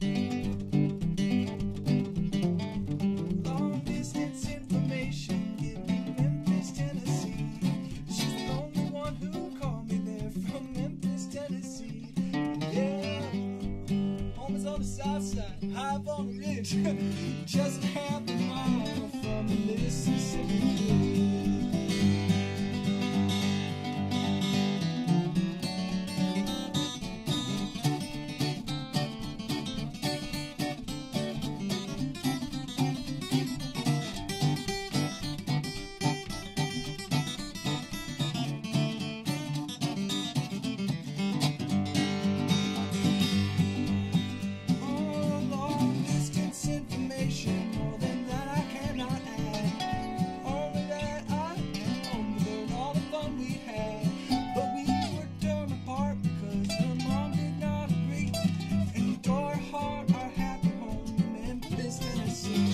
Long distance information, give me Memphis, Tennessee. She's the only one who called me there from Memphis, Tennessee. Yeah, home is on the south side, high up on the ridge, just half a mile from the Mississippi Bridge. Long distance information, more than that I cannot add. Only that I learned all the fun we had. But we were torn apart because her mom did not agree, and we tore her heart, our happy home in Memphis, Tennessee.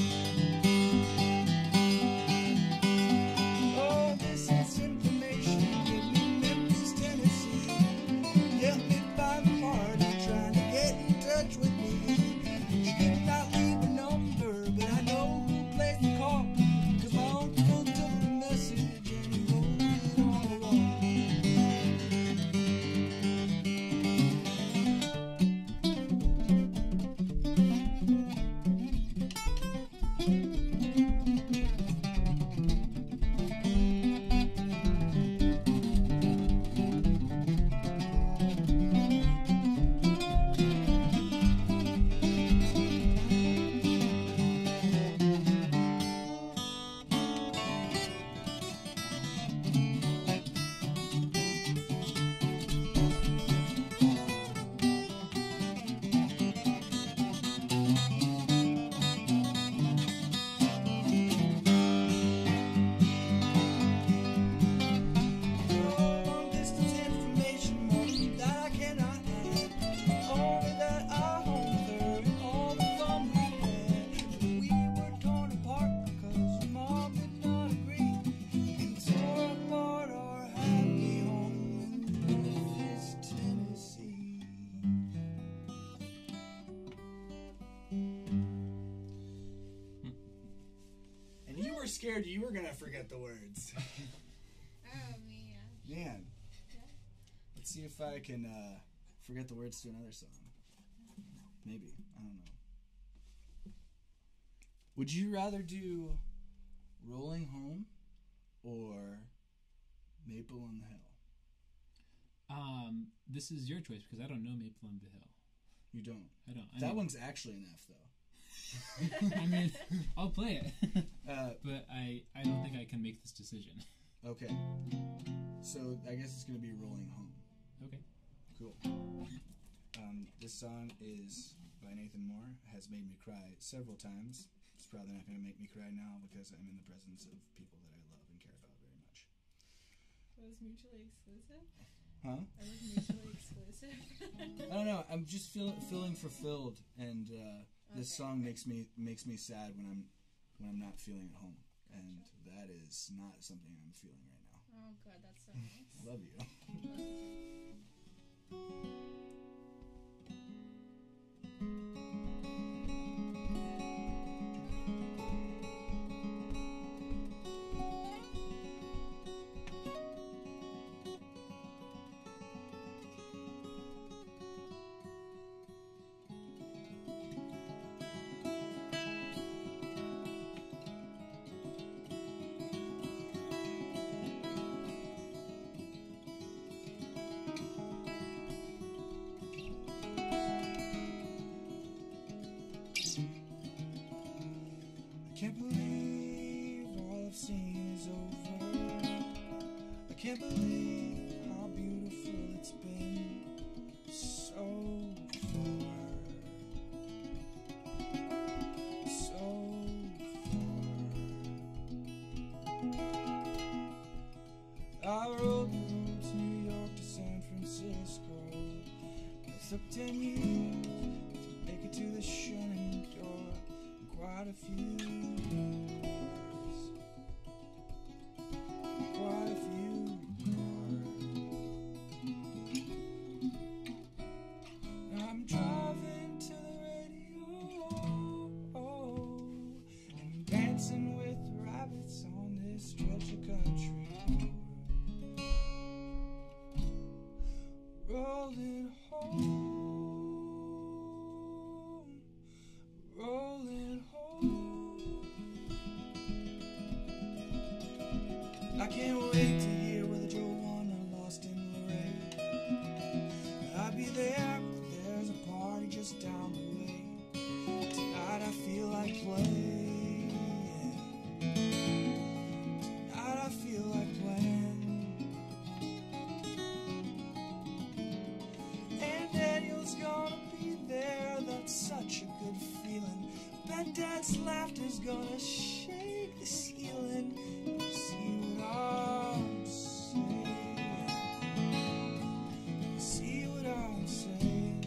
Oh, this is information, give me Memphis, Tennessee. Help me find the party, trying to get in touch with me. She did not leave a number, but I know who plays the call, 'cause my uncle took the message and he wrote it on the wall. Long distance information, more than that I cannot add. Only that I homed her and all the fun we had. But we were torn apart because her mom did not agree, and tore apart our happy home in Memphis, Tennessee. And you were scared you were gonna forget the words. Oh man. Man, let's see if I can forget the words to another song. Maybe, I don't know. Would you rather do Rolling Home or Maple on the Hill? This is your choice because I don't know Maple on the Hill. You don't. I don't. That one's actually an F, though. I mean, I'll play it, Uh, but I don't think I can make this decision. okay. So I guess it's gonna be Rolling Home. Okay. Cool. This song is by Nathan Moore. Has made me cry several times. It's probably not gonna make me cry now because I'm in the presence of people that I love and care about very much. It was mutually exclusive? Huh? It was mutually exclusive? I don't know. I'm just feeling fulfilled, and this Okay. song makes me sad when when I'm not feeling at home. And that is not something I'm feeling right now. Oh, good. That's so nice. Love you. Can't believe all I've seen is over. I can't believe how beautiful it's been so far. So far. I rode the road to New York to San Francisco. It took 10 years to make it to the shining door. Quite a few cars. Quite a few cars. I'm driving to the radio and dancing with rabbits on this stretch of country road. Rolling home. Rolling home. I can't wait to hear whether Joanna lost in Lorraine. I'll be there, but there's a party just down the way. Tonight I feel like playing. Tonight I feel like playing. And Daniel's gonna be there, that's such a good feeling. Bet Dad's laughter's gonna shake the ceiling. You see what I'm saying? You see what I'm saying?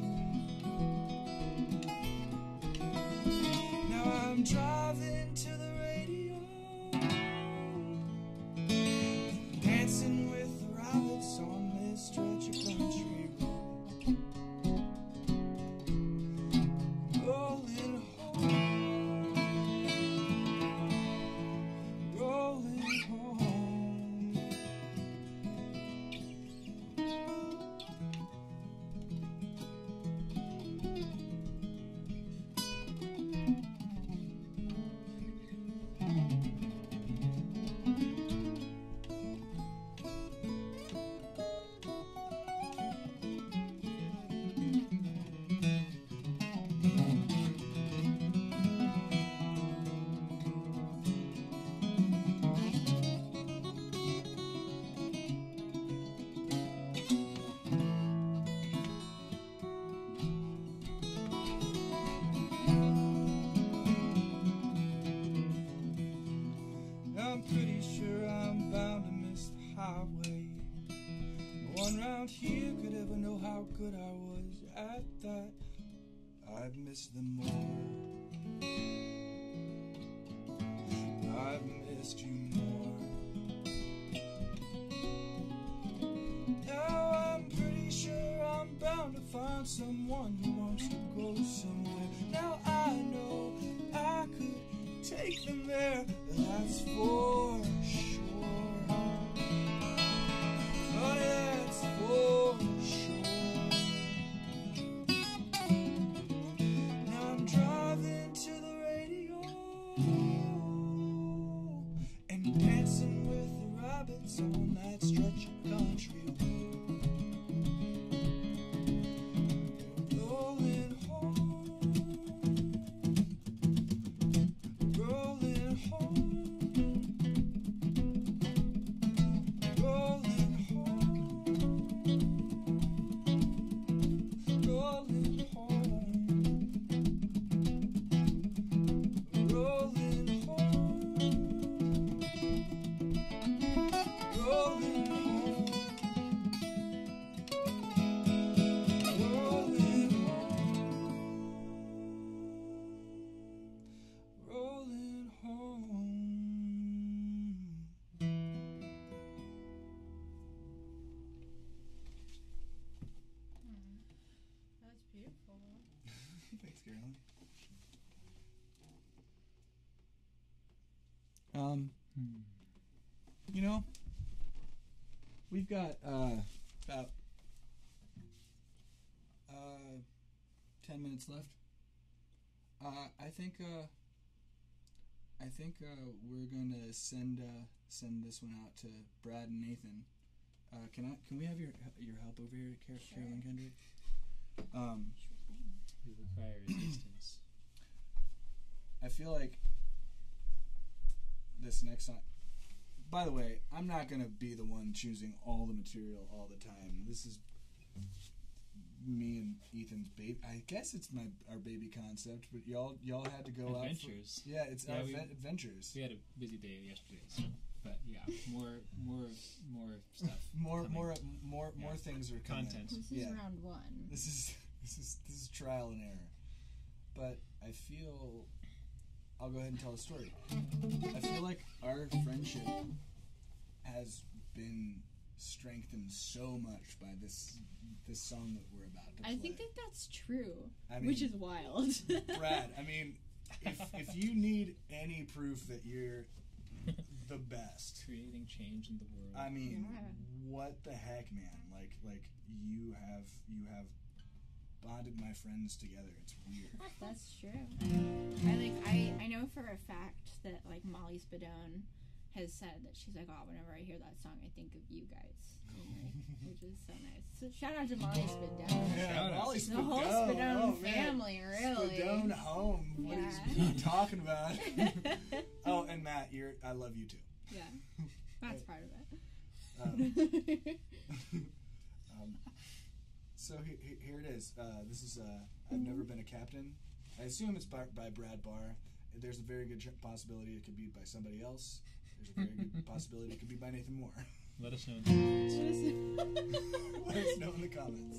Now I'm driving to the radio, dancing with the rabbits on this stretch of country road. Rolling home, rolling home. I'm pretty sure I'm bound to miss the highway. No one round here could ever know how good I was at that. I've missed them more. I've missed you more. Now I'm pretty sure I'm bound to find someone who wants to go somewhere. Now I know I could take them there, that's for sure. Honey, that's for sure. Now I'm driving to the radio and dancing with the rabbits on that stretch of country road. Rolling home, rolling home. Thanks, Carolyn. You know, we've got about 10 minutes left. I think we're gonna send this one out to Brad and Nathan. Can we have your help over here, Carolyn Kendrick? We require assistance. I feel like this next song. By the way, I'm not gonna be the one choosing all the material all the time. This is me and Ethan's baby. I guess it's our baby concept, but y'all had to go Adventures. out. It's our adventures. We had a busy day yesterday, so, but yeah, more stuff. More things are coming. Content. This is round one. This is trial and error. But I feel I'll go ahead and tell a story. I feel like our friendship has been strengthened so much by this song that we're about to play. I think that's true, I mean, which is wild. Brad, I mean, if you need any proof that you're the best, creating change in the world. I mean, what the heck, man? Like you have bonded my friends together. It's weird. That's true. I know for a fact that like Molly Spadone has said that she's like, oh, whenever I hear that song, I think of you guys, which is so nice. So shout out to Molly Spadone. Yeah, Molly Spadone. The whole Spadone family, really. Spadone home. What are you talking about? Oh, and Matt, I love you too. Yeah, that's part of it. So here it is. This is I've Never Been a Captain. I assume it's by Brad Barr. There's a very good possibility it could be by somebody else. There's a very good possibility it could be by Nathan Moore. Let us know in the comments. Let us know in the comments.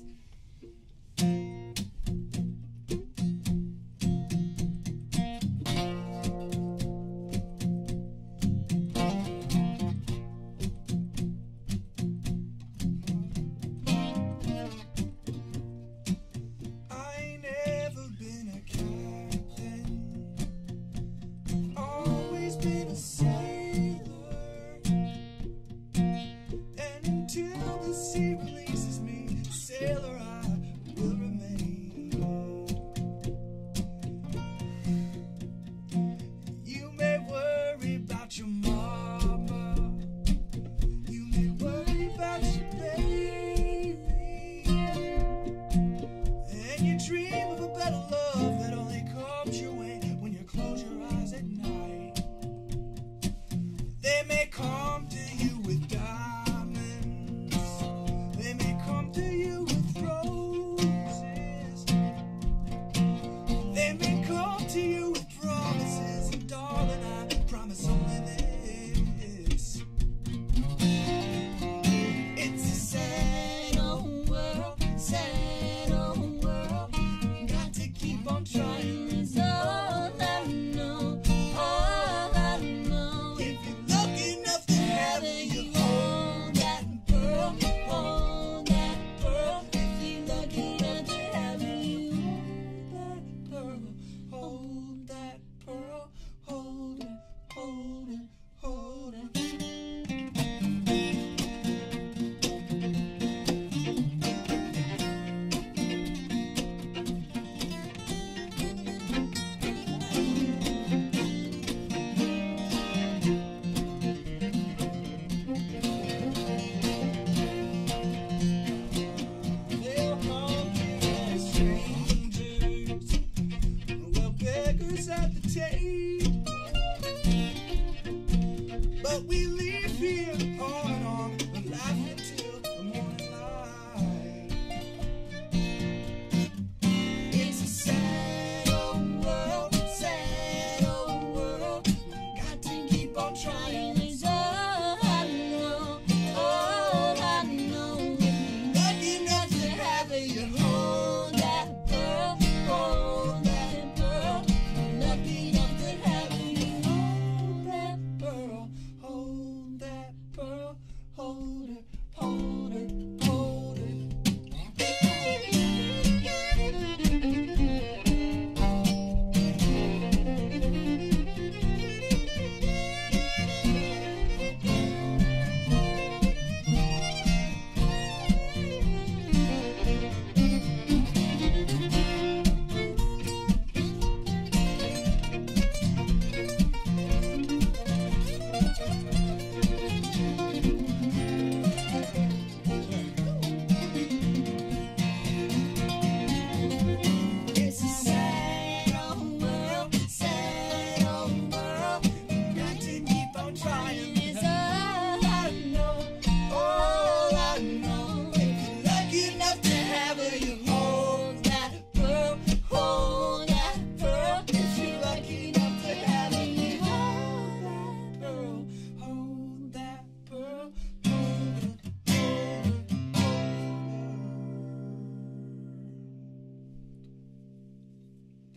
Oh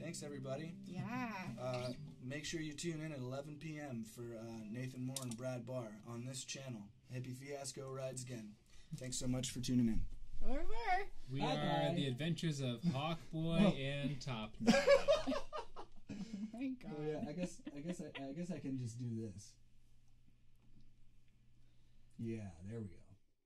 Thanks, everybody. Yeah. Make sure you tune in at 11 p.m. for Nathan Moore and Brad Barr on this channel. Hippie Fiasco rides again. Thanks so much for tuning in. Au revoir. We Bye-bye. are the adventures of Hawkboy and TopKnot. Oh my god. Oh yeah, I guess I can just do this. Yeah, there we go.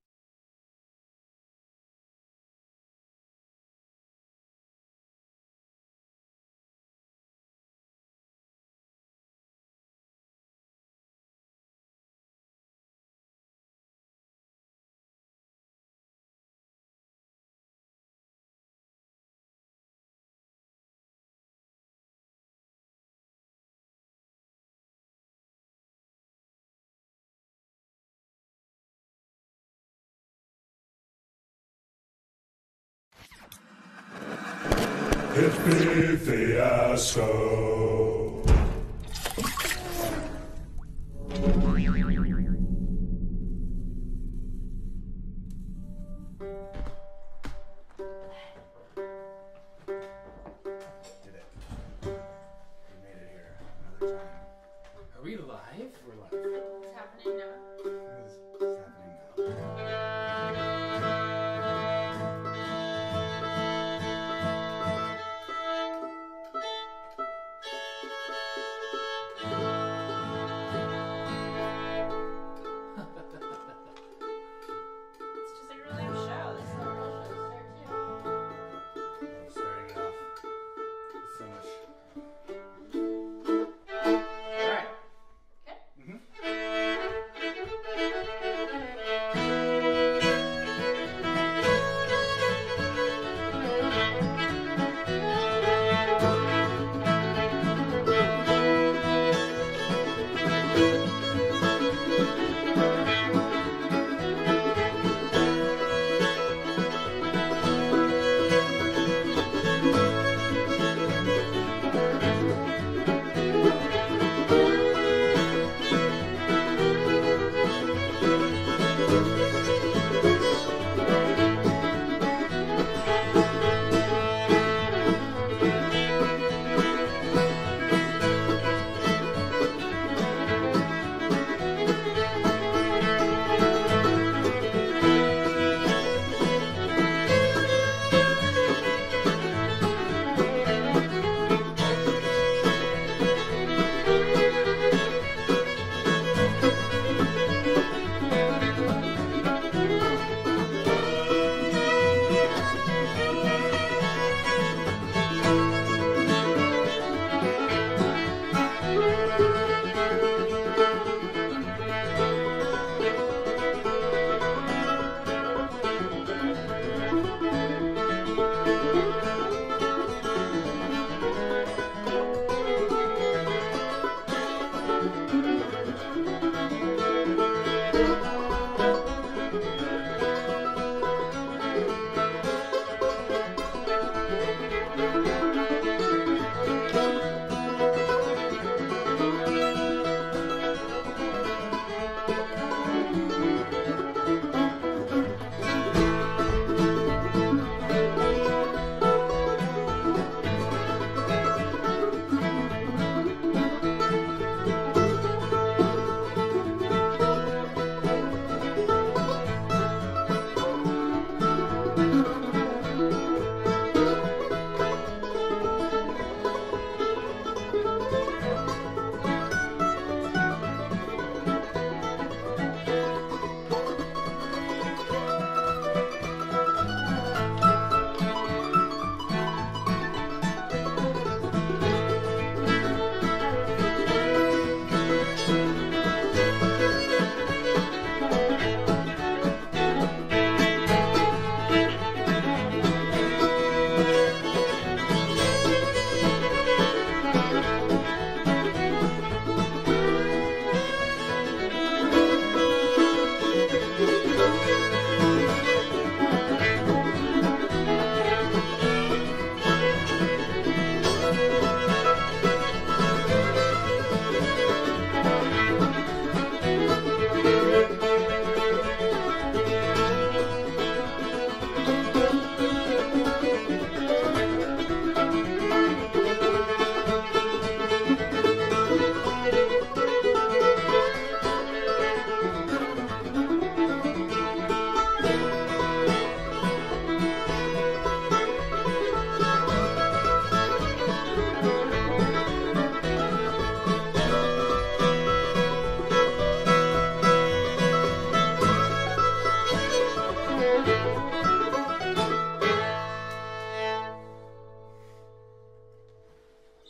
Hippie Fiasco. Did it. We made it here another time. Are we live? We're live. What's happening now? It's happening now. It's just like a real life show. This is how a real show starts, yeah. Love starting it off. So much. Alright. Okay. Mm-hmm.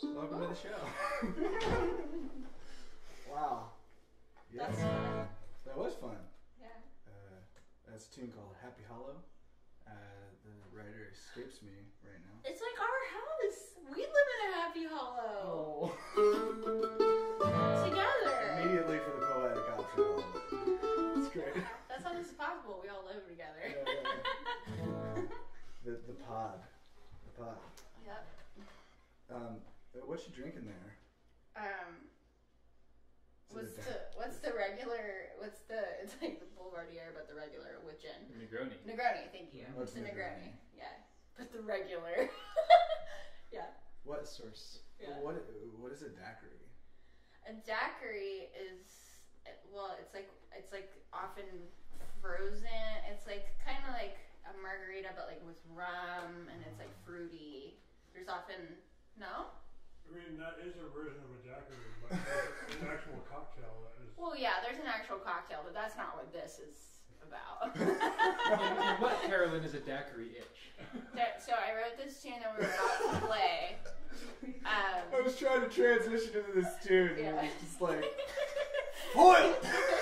Welcome to the show. Wow. Yeah. That's fun. That was fun. Yeah. That's a tune called Happy Hollow. The writer escapes me right now. It's like our house. We live in a happy hollow. Together. Immediately for the poetic option. It's great. That's how this is possible. We all live together. The pod. The pod. Yep. What's you drinking there? It's like the Boulevardier, but the regular with gin. Negroni. Negroni, thank you. Oh, it's a Negroni. Yeah. But the regular. Yeah. What source? Yeah. What is a daiquiri? A daiquiri is, well, it's like often frozen. It's like kind of like a margarita, but like with rum, and it's like fruity. There's often, no? I mean, that is a version of a daiquiri, but there's an actual cocktail that is... Well, yeah, there's an actual cocktail, but that's not what this is about. And what, Carolyn, is a daiquiri itch? So I wrote this tune that we were about to play. I was trying to transition into this tune, and Yeah. it was just like, foil!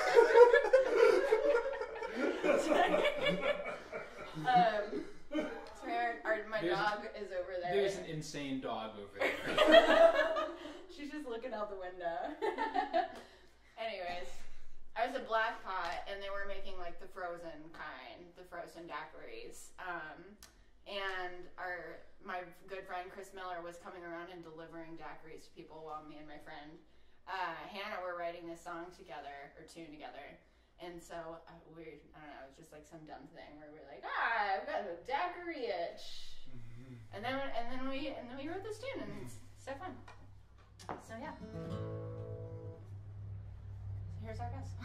My dog is over there. There's an insane dog over there. She's just looking out the window. Anyways, I was a black pot, and they were making like the frozen daiquiris. And my good friend Chris Miller was coming around and delivering daiquiris to people while me and my friend Hannah were writing this tune together. And so I don't know, it was just like some dumb thing where we're like, I've got a daiquiri itch. And then we wrote this tune, and it's so fun. So yeah. So here's our guest.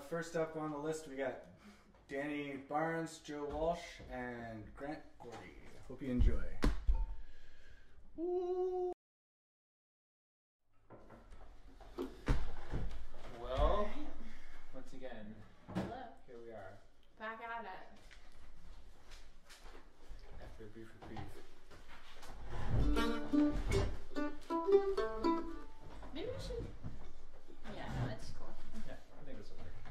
first up on the list, we got Danny Barnes, Joe Walsh, and Grant Gordy. Hope you enjoy. Woo. Well, once again, Hello. here we are Back at it. after a brief reprieve. Maybe we should. Yeah, no, that's cool. Yeah, I think this will work.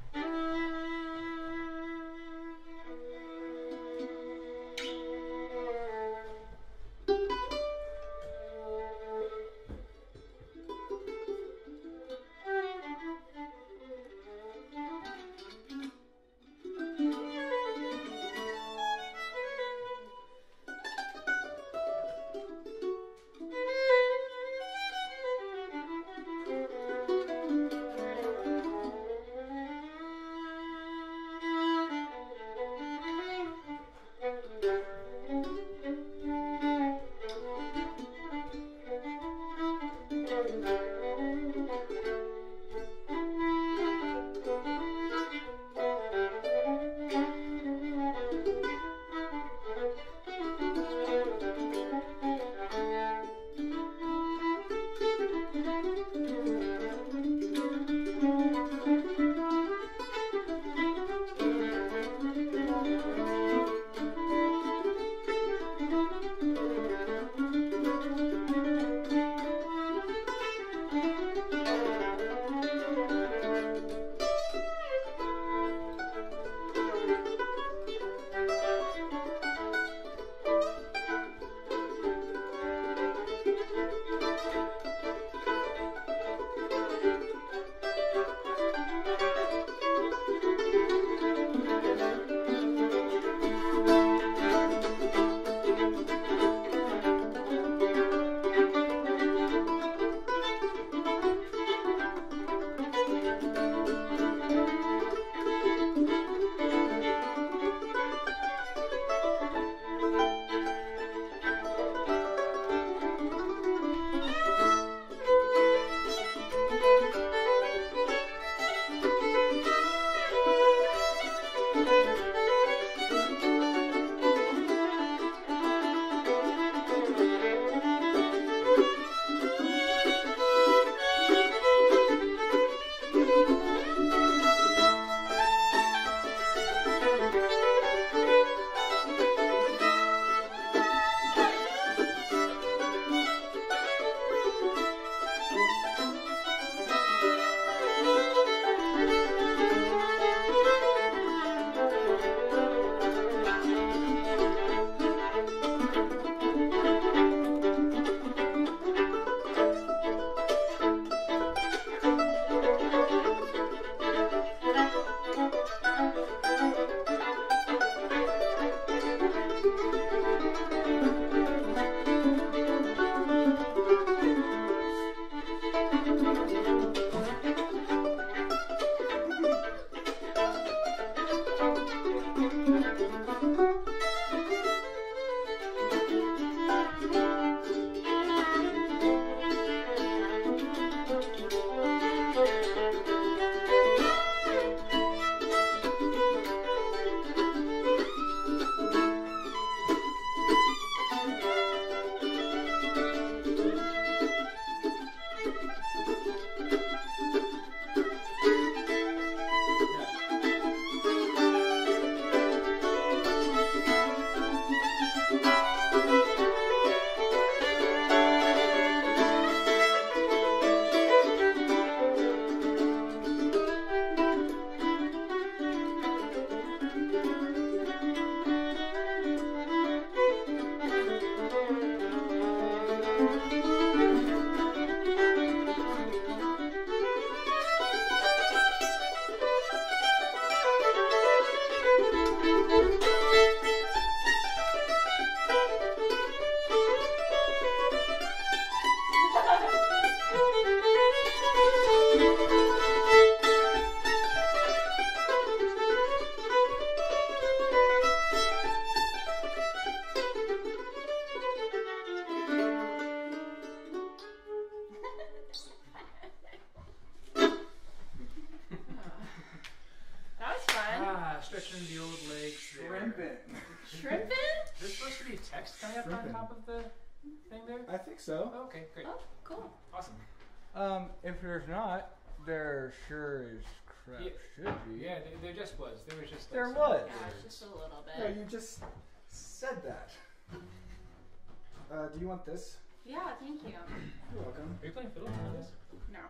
crimping. top of the thing there? I think so. Oh, okay, great. Oh, cool. Awesome. If there's not, there sure as crap Yeah. should be. Yeah, there just was. There was just like There some was. Yeah, words. just a little bit. Yeah, you just said that. Do you want this? Yeah, thank you. You're welcome. Are you playing fiddle for this? No.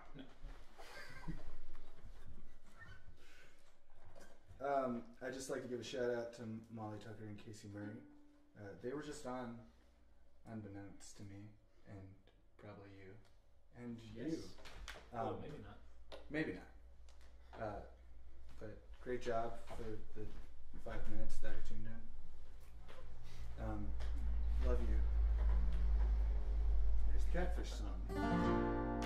I'd just like to give a shout out to Molly Tucker and Casey Murray. They were just on, unbeknownst to me, and probably you, and you. Oh, maybe not. Maybe not. But great job for the 5 minutes that I tuned in. Love you. There's the Catfish song.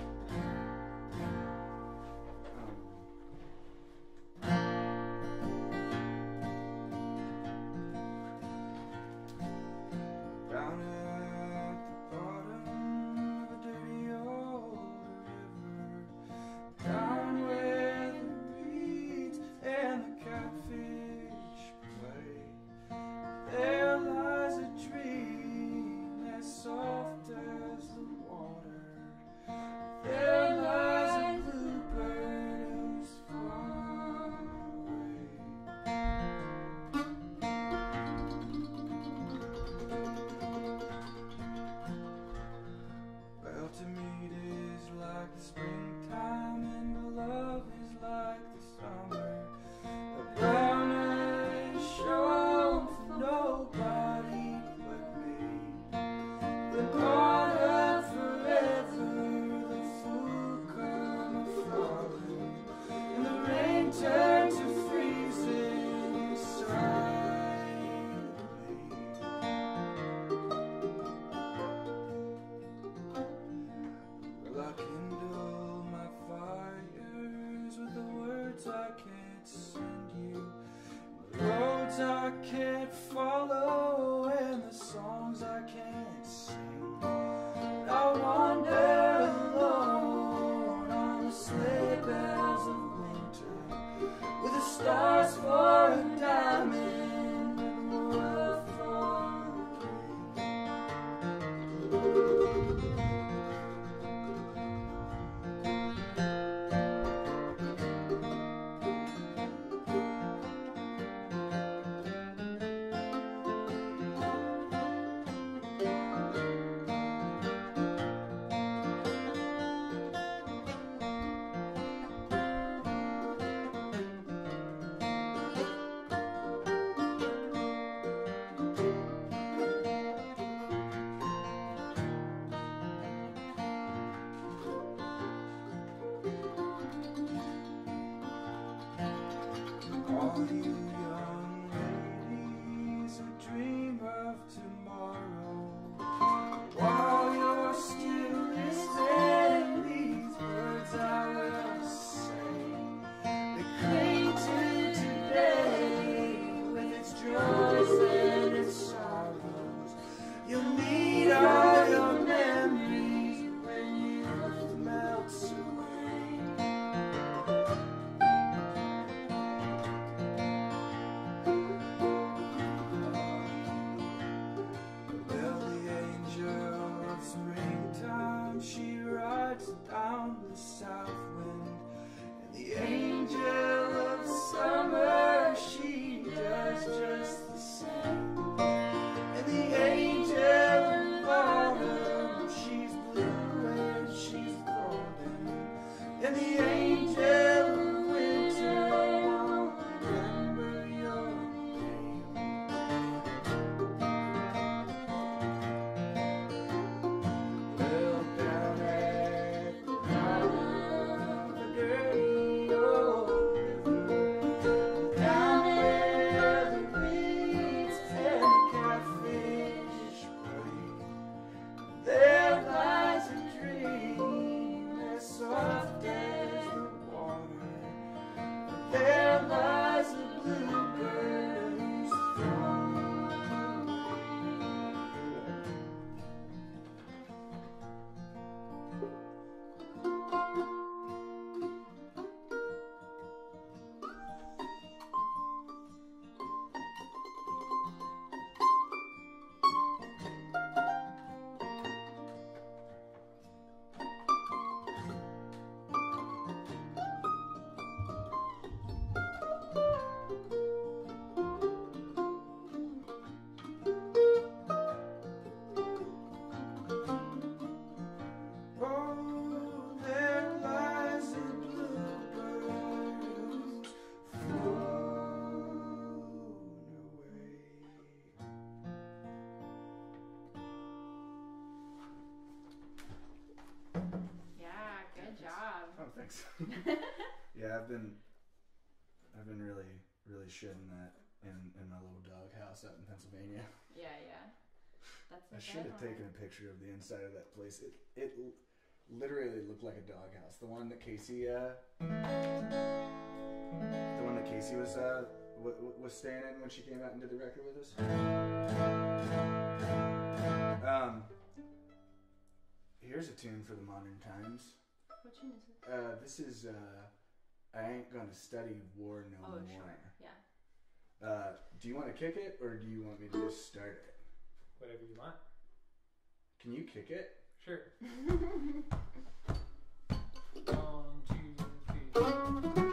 Down at the bottom of a dirty old river, down where the reeds and the catfish play, there lies a dream as soft as the water. There lies a bluebird who's far away. Well, to me it is like the springtime, and love is like the summer. The brown eyes shone for nobody but me. The part of forever, the fool come falling, and the rain turned to freezing silently. Well, I kindle my fires with the words I can't send you, the roads I can't follow, and the songs I can't sing. I wander alone on the sleigh bells of winter, with the stars for a diamond and the world for a ring. All you young ladies who dream of tomorrow, while you're still listening, these words I will say. They cling to today with its joys and its sorrows. You'll need all your memories when youth melts away. thanks. Yeah, I've been really shitting that in my little dog house out in Pennsylvania. Yeah. That's I should have taken a picture of the inside of that place. It literally looked like a doghouse. The one that Casey was staying in when she came out and did the record with us. Here's a tune for the modern times. What tune is it? This is I Ain't Gonna Study War No More. Sure. Yeah. Do you want to kick it or do you want me to just start it? Whatever you want. Can you kick it? Sure. 1, 2, 3.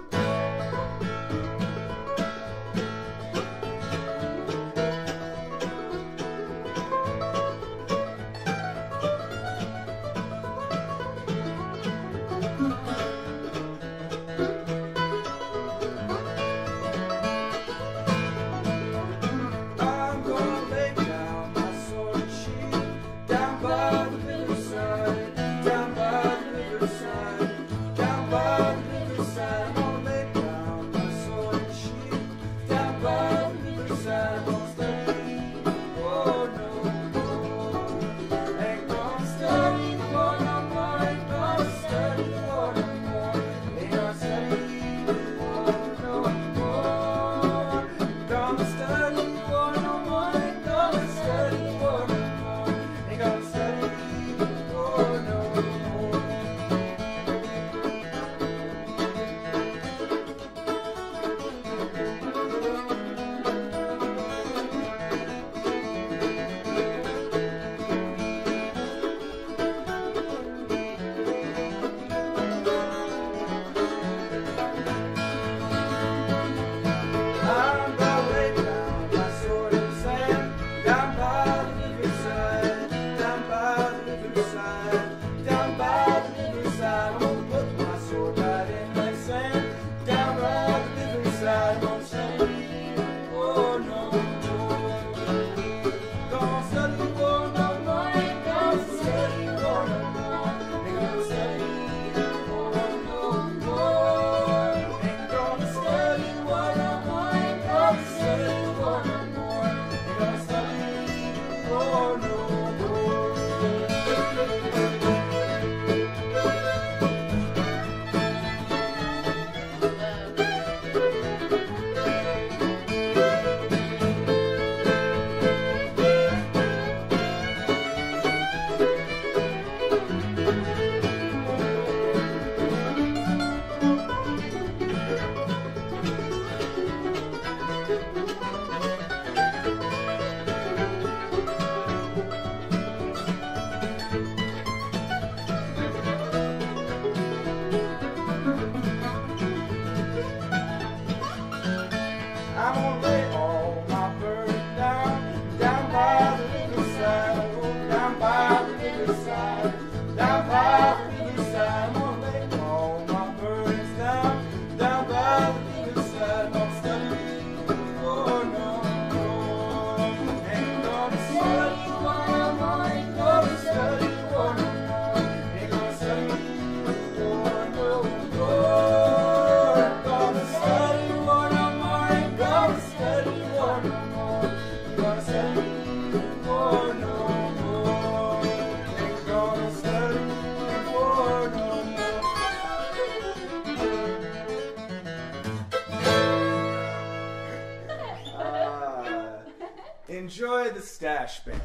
Enjoy the Stash Band.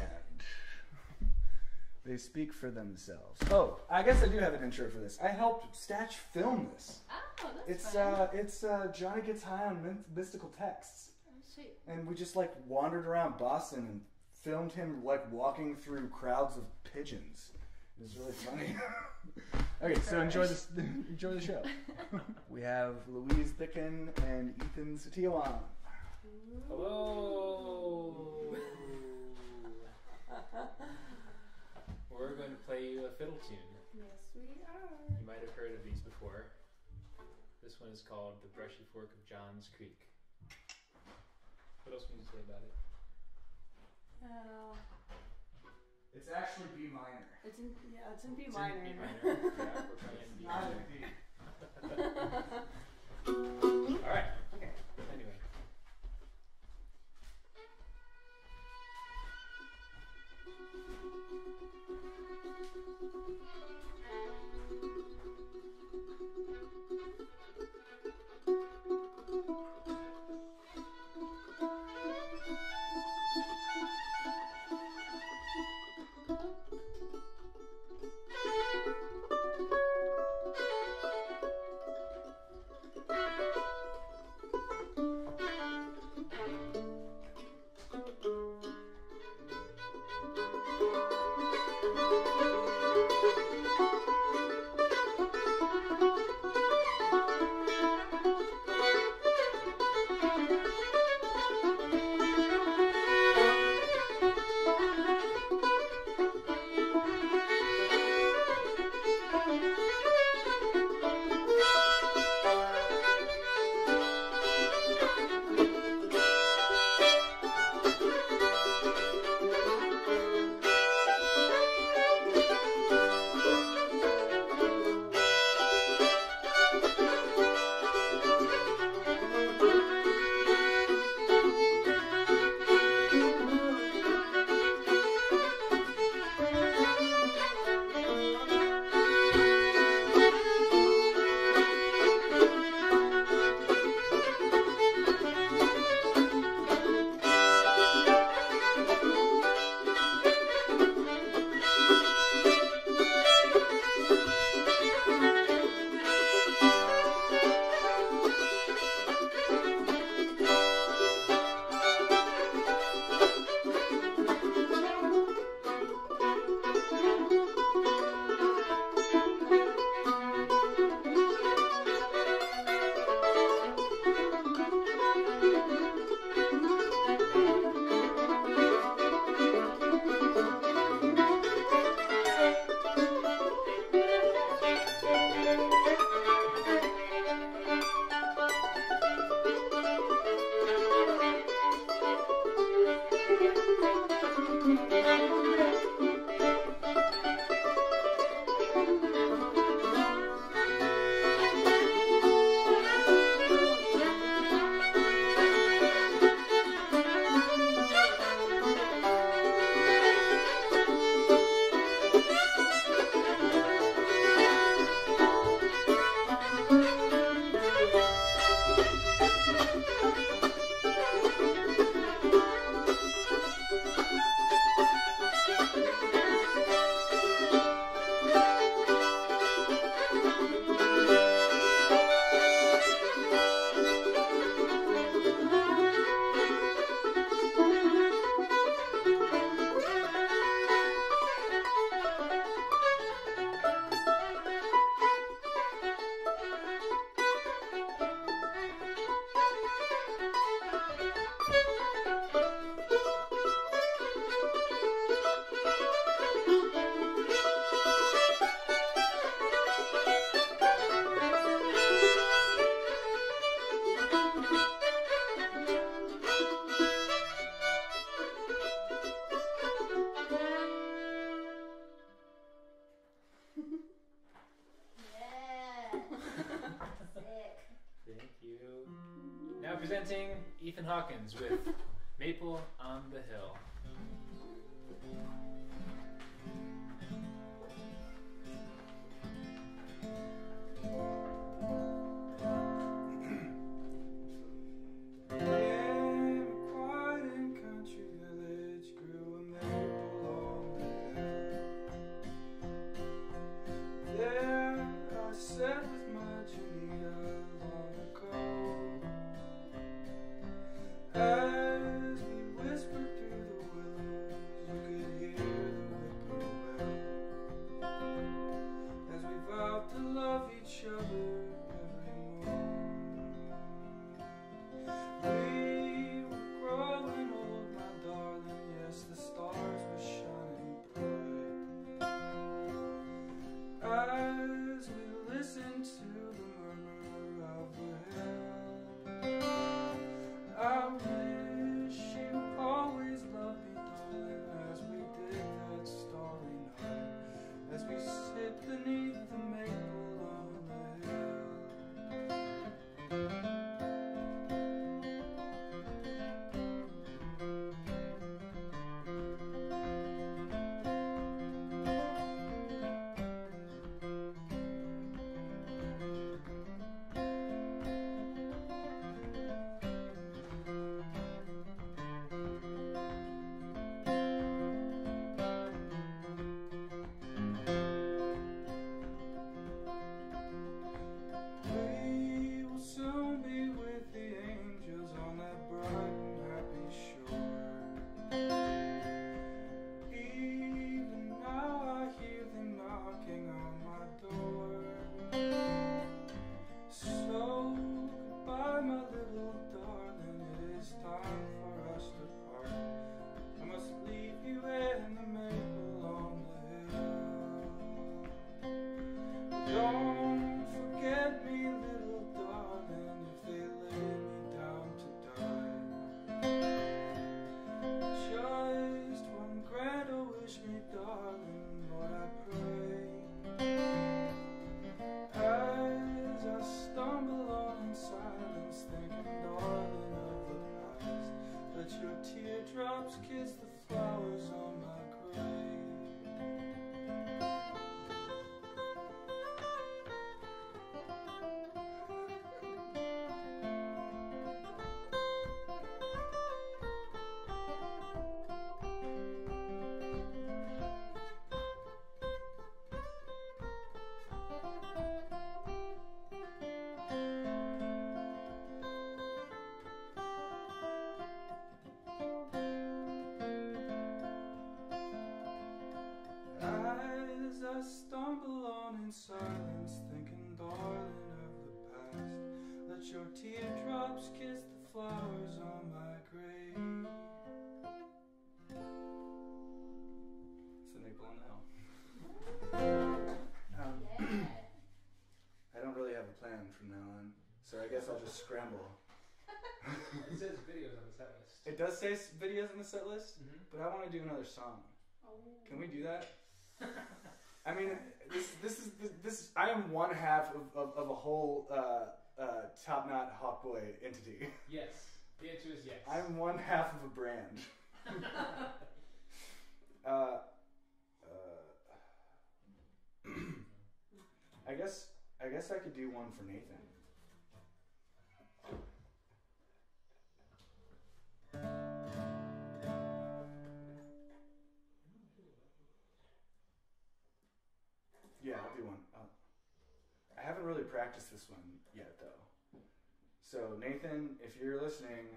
They speak for themselves. Oh, I guess I do have an intro for this. I helped Stash film this. Oh, that's fun. It's Johnny Gets High on Mystical Texts. Oh, sweet. And we just like wandered around Boston and filmed him like walking through crowds of pigeons. It was really funny. Okay, so enjoy the show. We have Louise Thicken and Ethan Satil on. Hello. We're going to play you a fiddle tune. Yes, we are. You might have heard of these before. This one is called The Brushy Fork of Johns Creek. What else can you say about it? It's actually B minor. It's in B It's minor. in B minor. Yeah, we're playing B Not minor. in B. All right. Okay. Anyway. Now presenting Ethan Hawkins with Maple on the Hill. As we whispered through the in silence, thinking, darling, of the past. Let your teardrops kiss the flowers on my grave. It's the Maple on the Hill. I don't really have a plan from now on, so I guess I'll just scramble. It says videos on the set list. It does say videos on the set list, Mm-hmm. but I want to do another song. Oh. Can we do that? I mean, this. I am one half of a whole TopKnot Hawkboy entity. Yes. The answer is yes. I'm one half of a brand. I guess I could do one for Nathan. Yeah, I'll do one. I haven't really practiced this one yet, though. So, Nathan, if you're listening,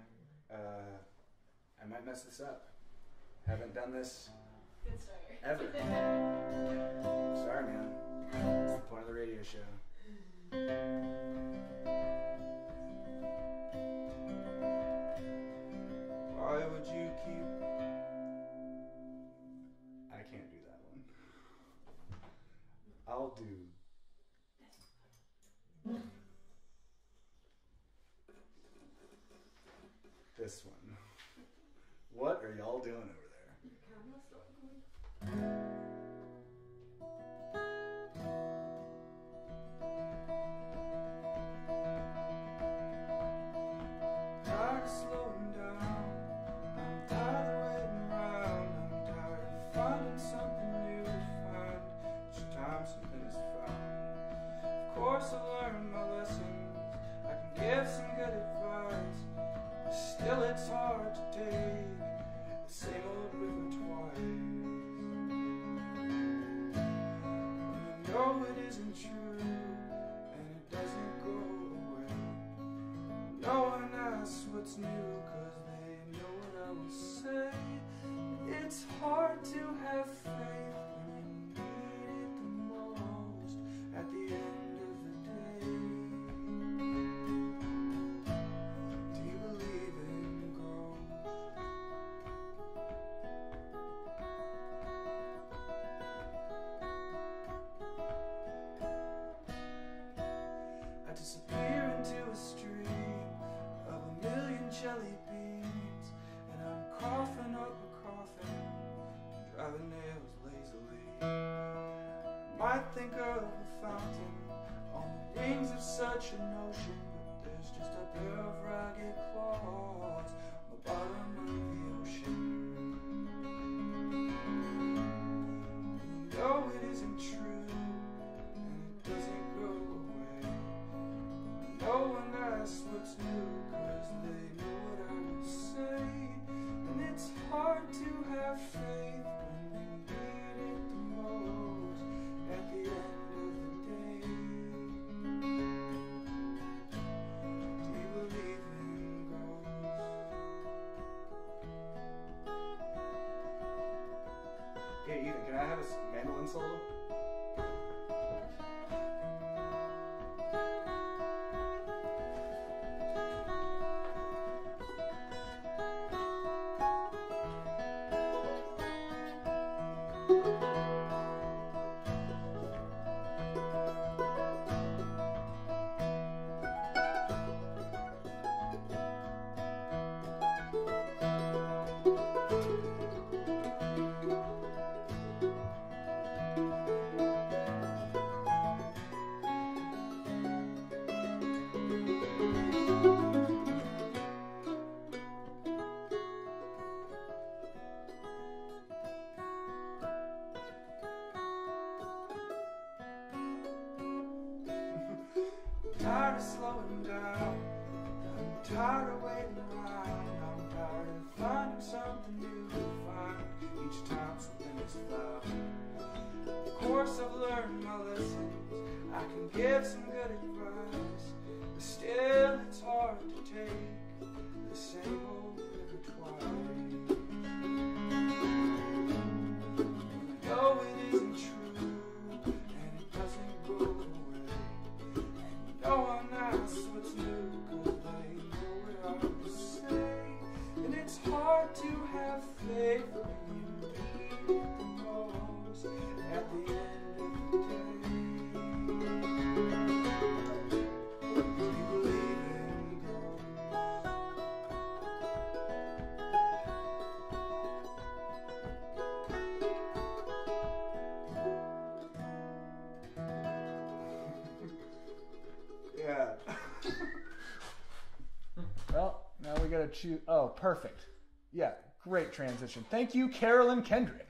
I might mess this up. Haven't done this Good start. ever. Sorry, man. It's the point of the radio show. Why would you keep... I can't do that one. I'll do... this one. What are y'all doing over there? Tired of slowing down, I'm tired of waiting around, I'm tired of finding something new to find, each time something is found. Of course I learned my lessons, I can give some good advice, but still it's hard to take the same old river twice. When you know it isn't true, and it doesn't go away. No one asks what's new, cause they know what I will say. It's hard to have faith when you need it the most at the end of the day. Do you believe in ghosts? I disappear into a stream of a million jelly beans, and I'm coughing up a coffin, driving nails lazily. Might think of a fountain on the wings of such an ocean, but there's just a pair of ragged claws on the bottom of the ocean. And you know it isn't true, and it doesn't go away. No one asks what's new, cause they know what I will say. And it's hard to have faith when you need it the most at the end of the day. Do you believe in ghosts? Hey Ethan, can I have a mandolin solo? Tired of slowing down, I'm tired of waiting around, I'm tired of finding something new to find each time something is found. Of course I've learned my lessons, I can give some good advice, but still it's hard to take the same old river twice. No, it isn't true, and it doesn't gonna choose. Oh, perfect. Yeah, great transition. Thank you, Carolyn Kendrick.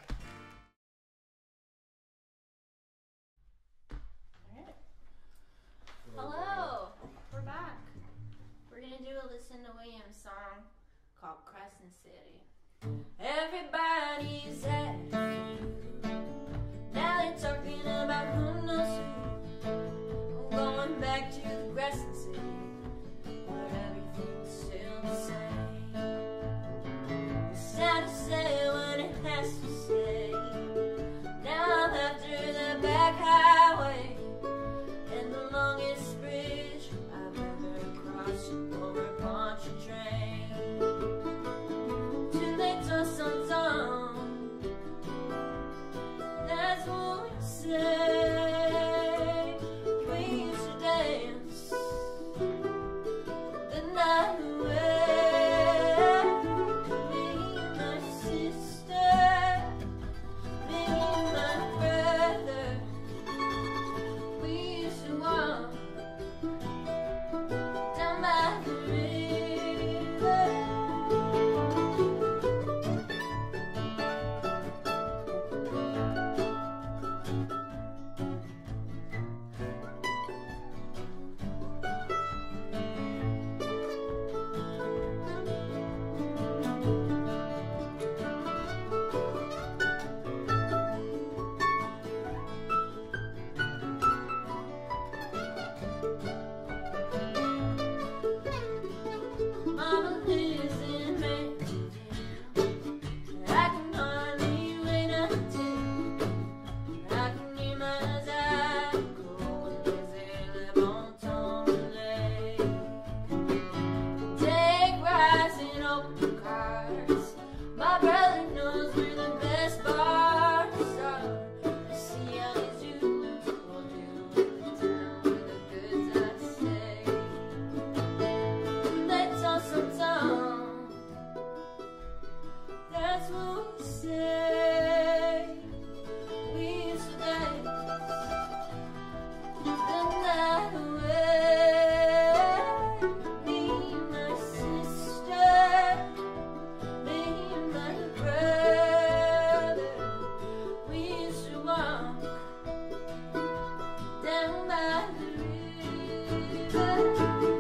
Hello, we're back. We're gonna do a Listen to Williams song called Crescent City. Everybody's after you. Now they're talking about who knows who. I'm going back to the Crescent City where everything's still the same. It's sad to say what it has to say. Now I'm after the back highway and the longest bridge I've ever crossed over a Pontchartrain. Too late to some that's what we say. We used to dance the night away. Me and my sister, me and my brother. We used to walk down by the river. Mama lives in Manchester. I can hardly wait until I can hear my eyes go as they live on Tomley. Take rides in open cars. My brother knows where the best bars are. To see how these youths will do in the town with the goods I say. Let's all some song. That's what we say. We used to dance the night away. Me and my sister, me and my brother. We used to walk down by the river.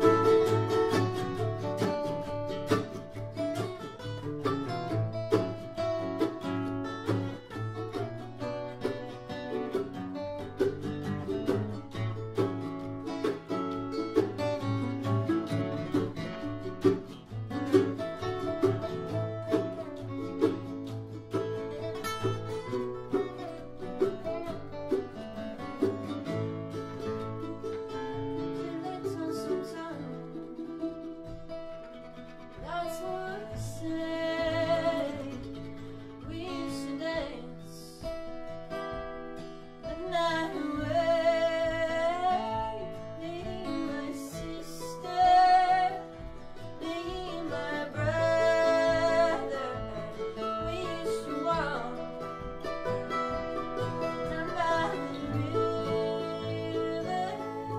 Let's all some song. That's what we say. We used to dance the night away. Me and my sister, me and my brother. We used to walk down by the river.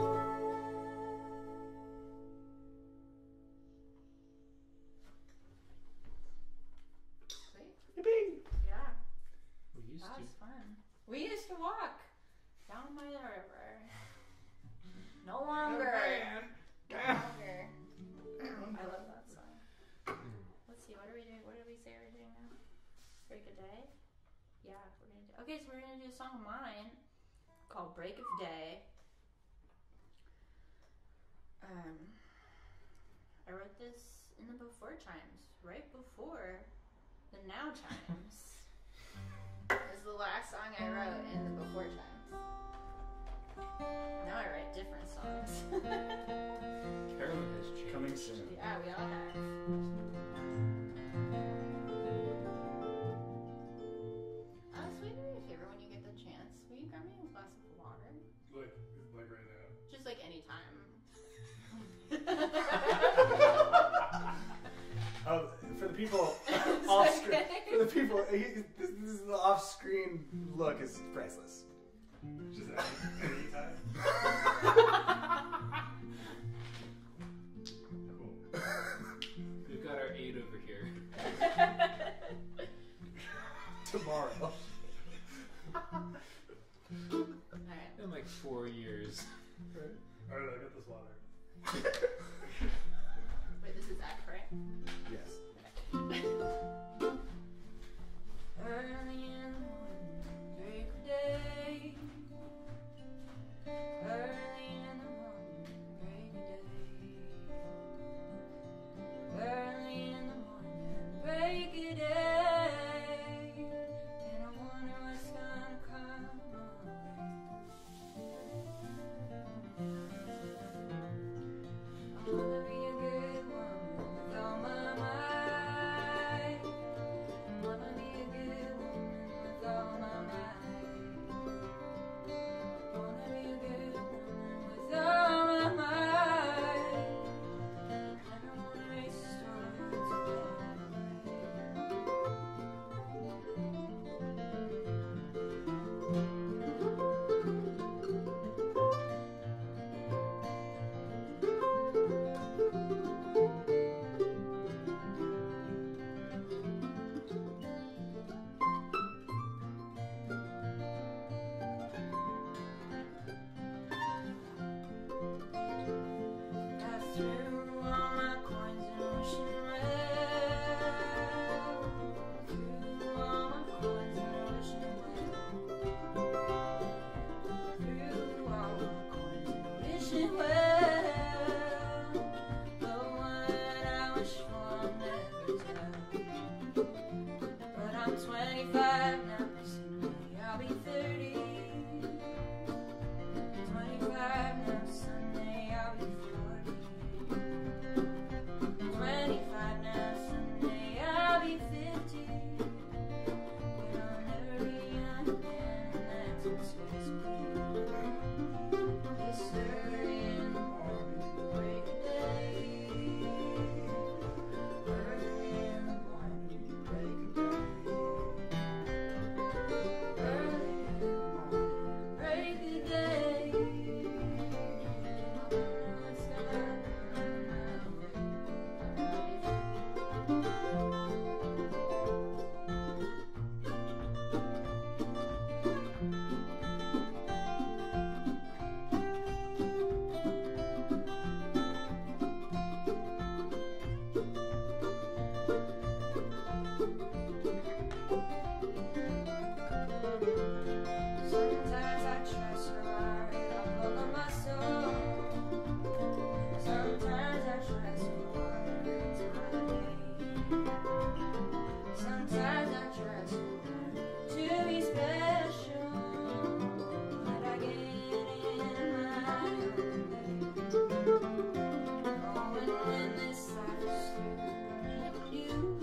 Sweet. Yeah, We used that to. was fun. We used to walk down by the river. No longer. No longer. I love that song. Let's see, what are we doing? What did we say we're doing now? Break a Day? Yeah, we're gonna do. Okay, so we're gonna do a song of mine called Break of Day. I wrote this in the before times, right before the now times. It was the last song I wrote in the before times. Now I write different songs. Carolyn has changed. Coming soon. Yeah, we all have. Sweet, do me a favor when you get the chance. Will you grab me a glass of water? Like right now. Just like any time. Oh, for the people off screen, for the people, this is the off-screen look is priceless. Just anytime. We've got our 4 years. Alright, I got this water. Wait, this is Zach, right? Yes. Early in the morning, break of day. Early in the morning, break of day. Early in the morning, break of day. And I wonder what's gonna come my way. I wanna be a good woman with all my might. Wanna be a good woman with all my might. Wanna be a good woman with all my might. And I wanna race the storm to I threw all my coins and wishing well. Threw all my coins and wishing well. Threw all my coins and wishing well. But what I wish for I'll never tell. But I'm 25 now, someday I'll be 30. 25 now, someday I'll be 40. 25 now, someday I'll be 50. But I'll never be young again, and that's what's sweet. It's early in the morning, break of day. Early in the morning, break of day. Early in the morning, break of day. I wonder what's gonna come my Sometimes I try so hard, I pull on my soul. Sometimes I try so hard, it's my day. Sometimes I try so hard to be special, but I get in my own way. Oh, and when this life is through, me and you.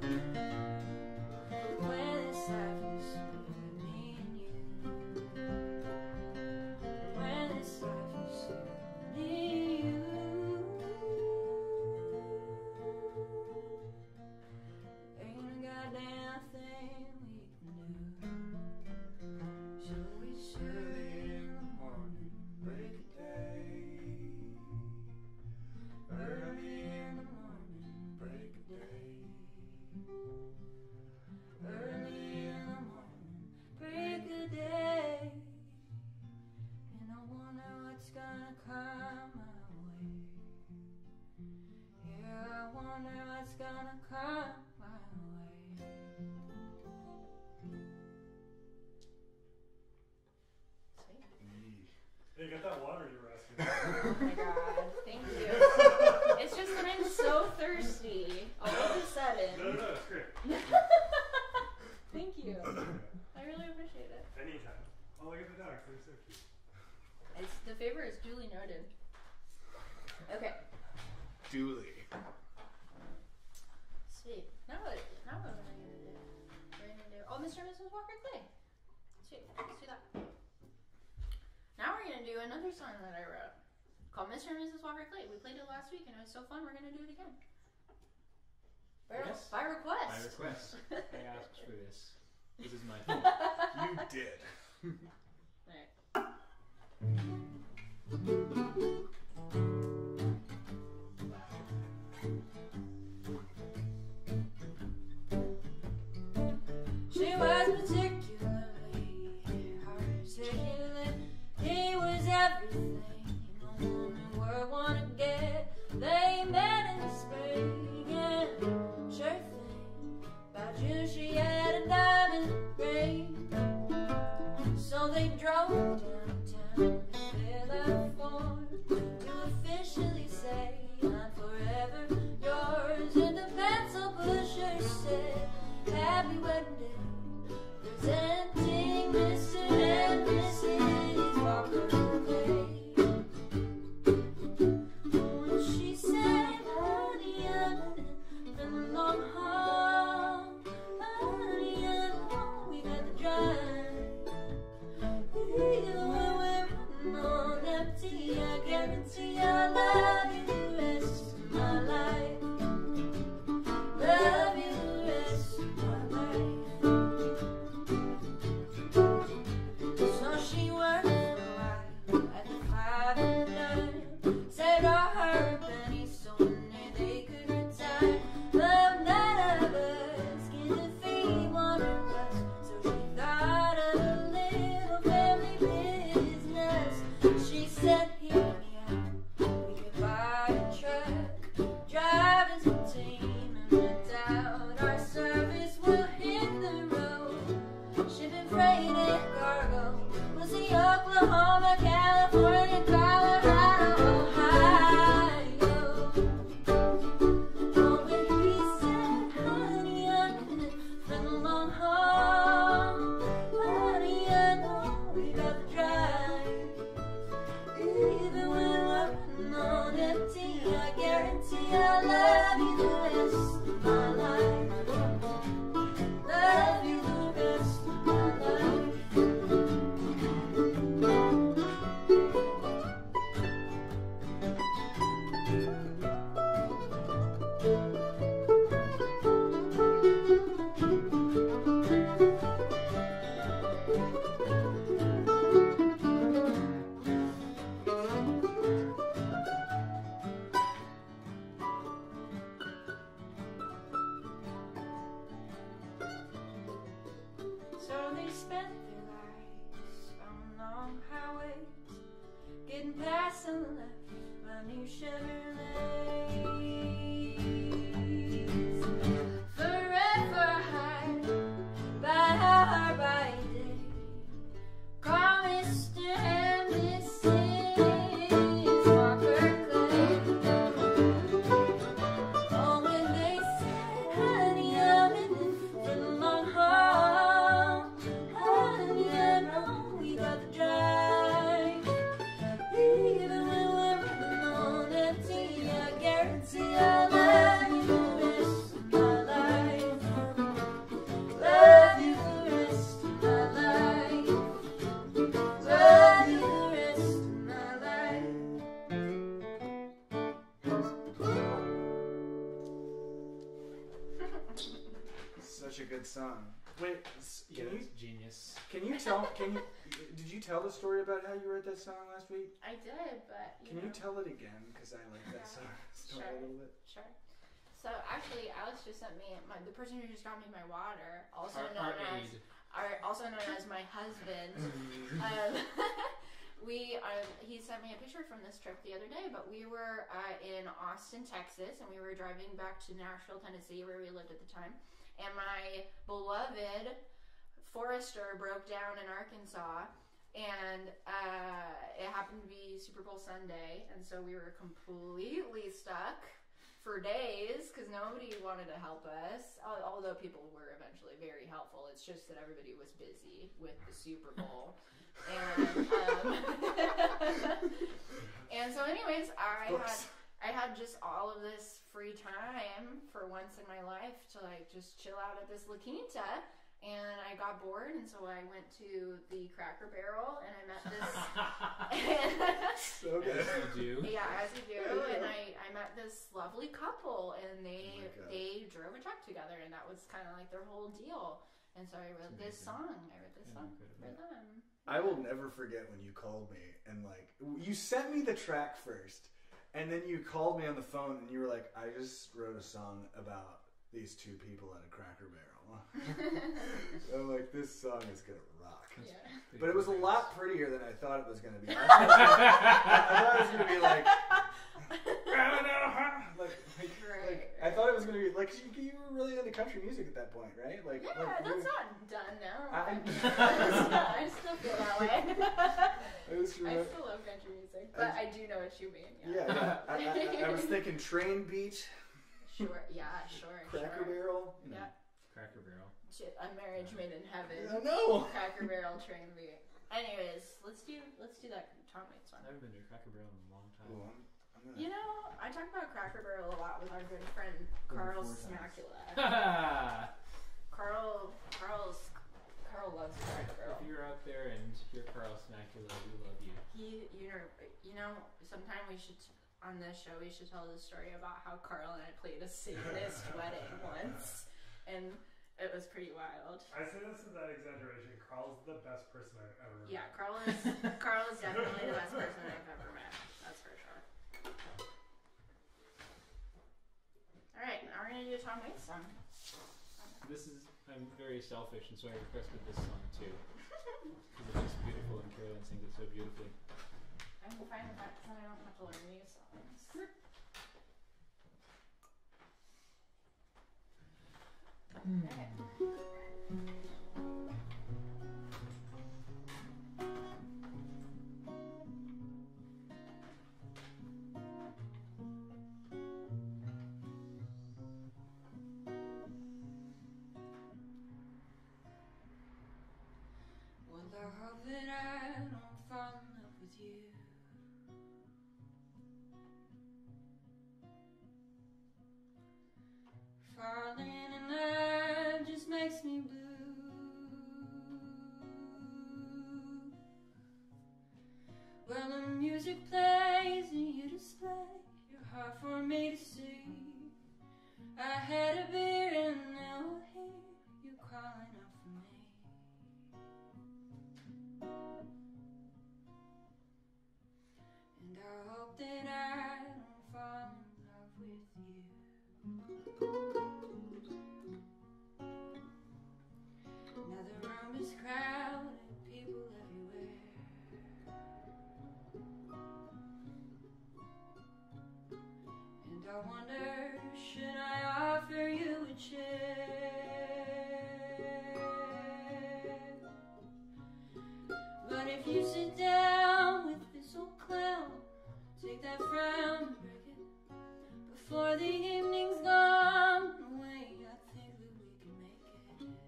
When this life is through, me and you. When this life is through, me and you. Ain't a goddamn thing we can do. So it's early in the morning, break of day. Early in the morning, break of day. Early in the morning, break of day. And I wonder what's gonna come my way. Yeah, I wonder what's gonna come my way. Hey, get that water you were asking. Oh my god, thank you. It's just that I'm so thirsty all of a sudden. No, it's great. Thank you. I really appreciate it. Anytime. Oh, look at the dogs. They're so cute. The favor is duly noted. Okay. Dooley. Sweet. Now what are we gonna do? We're gonna do Mr. and Mrs. Walker Clay. Sweet. Let's do that. Now we're gonna do another song that I wrote called Mr. and Mrs. Walker Clay. We played it last week and it was so fun. We're gonna do it again. Yes. By request. By request. I asked for this. This is my fault. You did. She was particularly articulate. He was So they drove downtown and left form to officially say I'm forever yours. And the pencil pusher said, happy wedding day, presenting Mr. and Mrs. Walker Clay. When she said, honey, I'm from the long haul, honey, I know we got the drive. Even when we're running on empty, I guarantee I'll love you the rest of my life. Love you the rest of my life. So she worked for a while at the 5 and 9, saved all her pennies so one day they could retire. But none of us can feed one of us, so she thought of a little family business. She said, hear me out, we could buy a truck, drive as a team, and without our service we'll hit the road, shipping freight and cargo. We'll see Oklahoma, California, Colorado, Ohio. Oh, but he said, honey, I'm coming from the long haul, honey, I know we got the drive. Even when we're running on empty, I guarantee I'll love you the rest of my life. Love you the rest of my life. So they spent their lives on long highways, getting past on the left by new Chevrolets. Forever high by hour by day. Call Mr. and Mrs. Walker Clay. Oh, when they said, honey, I'm in it for the long haul, honey, I know we got the drive. Even when we're running on empty, I guarantee I'll love you the rest of my life. Love you the rest of my life. Love you the rest of my life. Such a good song. Wait, Yeah, it's genius. did you tell the story about how you wrote that song last week? I did, but Can you tell it again? Because I like that story Sure. a little bit. Sure. So actually, Alex just sent me the person who just got me my water, also Our known aid. as my husband. He sent me a picture from this trip the other day, but we were in Austin, Texas, and we were driving back to Nashville, Tennessee, where we lived at the time. And my beloved Forester broke down in Arkansas, and it happened to be Super Bowl Sunday, and so we were completely stuck for days because nobody wanted to help us, although people were eventually very helpful. It's just that everybody was busy with the Super Bowl. And so anyways, I had just all of this free time for once in my life to like just chill out at this La Quinta, and I got bored, and so I went to the Cracker Barrel, and I met this So good. As you do. yeah, as you do, and I met this lovely couple, and they drove a truck together, and that was kind of like their whole deal. And so I wrote this song. For them. I will never forget when you called me and like you sent me the track first, and then you called me on the phone and you were like, "I just wrote a song about these two people at a Cracker Barrel." I'm like, "This song is gonna rock." Yeah. But it was a lot prettier than I thought it was gonna be. I thought it was gonna be like, Right. I thought it was gonna be like you were really into country music at that point, right? Like, Yeah, like, that's not done now. I still feel that way. I was I still love country music, but I do know what you mean. Yeah, I was thinking Train Beat. Sure. Cracker Barrel. Yeah. Cracker Barrel. Shit, A Marriage Made in Heaven. No. Cracker Barrel, Train Beat. Anyways, let's do that Tom Waits song. I haven't been to Cracker Barrel in a long time. Ooh, I'm gonna... You know, I talk about Cracker Barrel a lot with our good friend Carl Smackula. Carl loves Cracker Barrel. If you're out there and you're Carl Smackula, we love you. You know, sometime on this show we should tell the story about how Carl and I played a Satanist wedding once, and it was pretty wild. I say this without exaggeration. Carl's the best person I've ever met. Yeah, Carl is definitely the best person I've ever met. That's for sure. All right, now we're gonna do a Tom Waits song. I'm very selfish, and so I requested this song too. Because it's just beautiful, and Carolyn sings it so beautifully. I'm fine with that because I don't have to learn new songs. Okay. Well, I hope that I don't fall in love with you. Falling in love just makes me blue. Well, the music plays and you display your heart for me to see. I had a beer and now I hear you calling out for me. And I hope that I don't fall in love with you. Now the room is crowded, people everywhere. And I wonder, should I offer you a chair? But if you sit down with this old clown, take that frown and break it before the evening's gone away. I think that we can make it.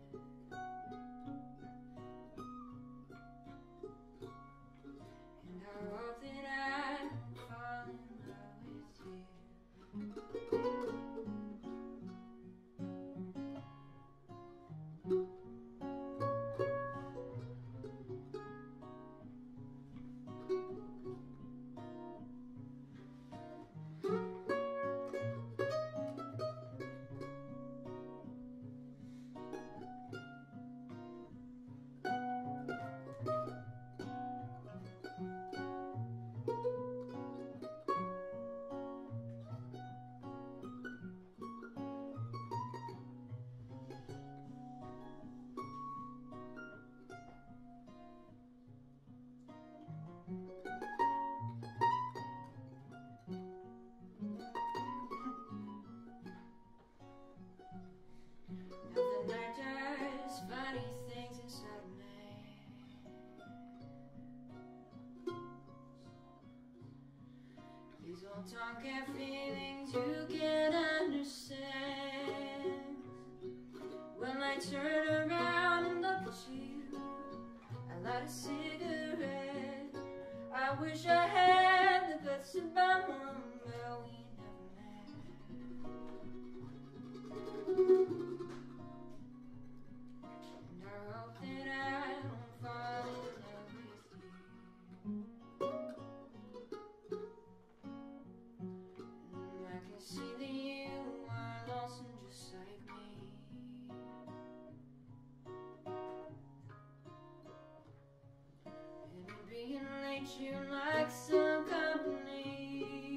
And I hope that I don't fall in love with you. Now the night does funny things inside me. These old tomcat feelings you can't understand. When I turn around and look at you, I light a cigarette. I wish I had the guts to buy one, but we never met. And I hope that I don't fall in love with you. And I can see that you are lonesome just like me. And being late you like some company.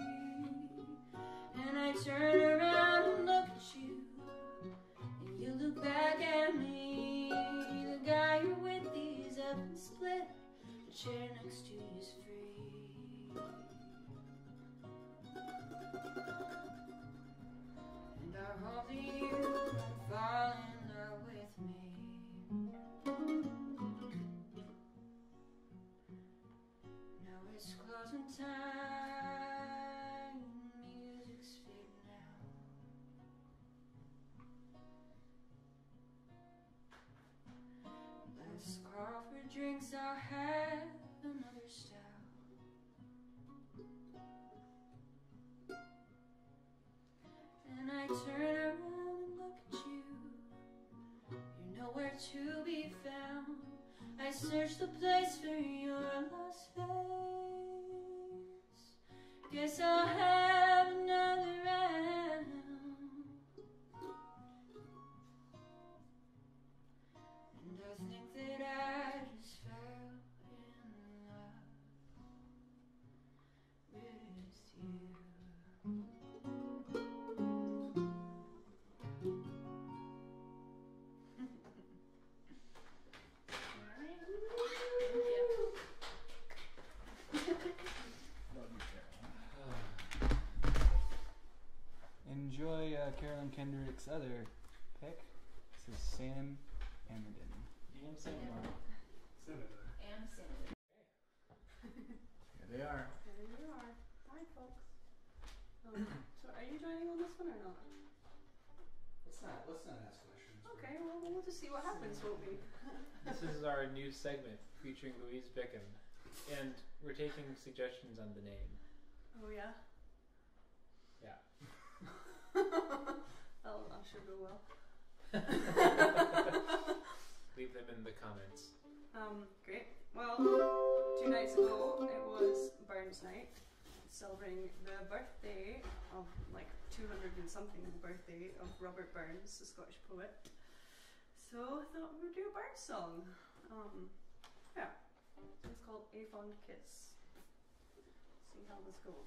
And I turn around and look at you, and you look back at me. The guy you're with is up and split. The chair next to you is free. They're holding you and falling there with me. Now it's closing time, music's fading out. Let's call for drinks, I'll have another stout. And I turn around and look at you. You're nowhere to be found. I search the place for your lost face. Guess I'll have another round. And I think that I just fell in love with you. Enjoy Carolyn Kendrick's other pick. This is Sam Amerden. And Senator. Senator. And Senator. Here they are. There you are. Hi, folks. So, are you joining on this one or not? Let's not ask questions. Okay, well, we'll just see what happens, won't we? This is our new segment featuring Louise Bickham. And we're taking suggestions on the name. Oh, yeah? Yeah. I'm sure go well. Leave them in the comments. Great. Well, 2 nights ago, it was Burns Night, celebrating the birthday of, like, 200 and something birthday of Robert Burns, the Scottish poet. So I thought we would do a Burns song. Yeah. It's called A Fond Kiss. See how this goes.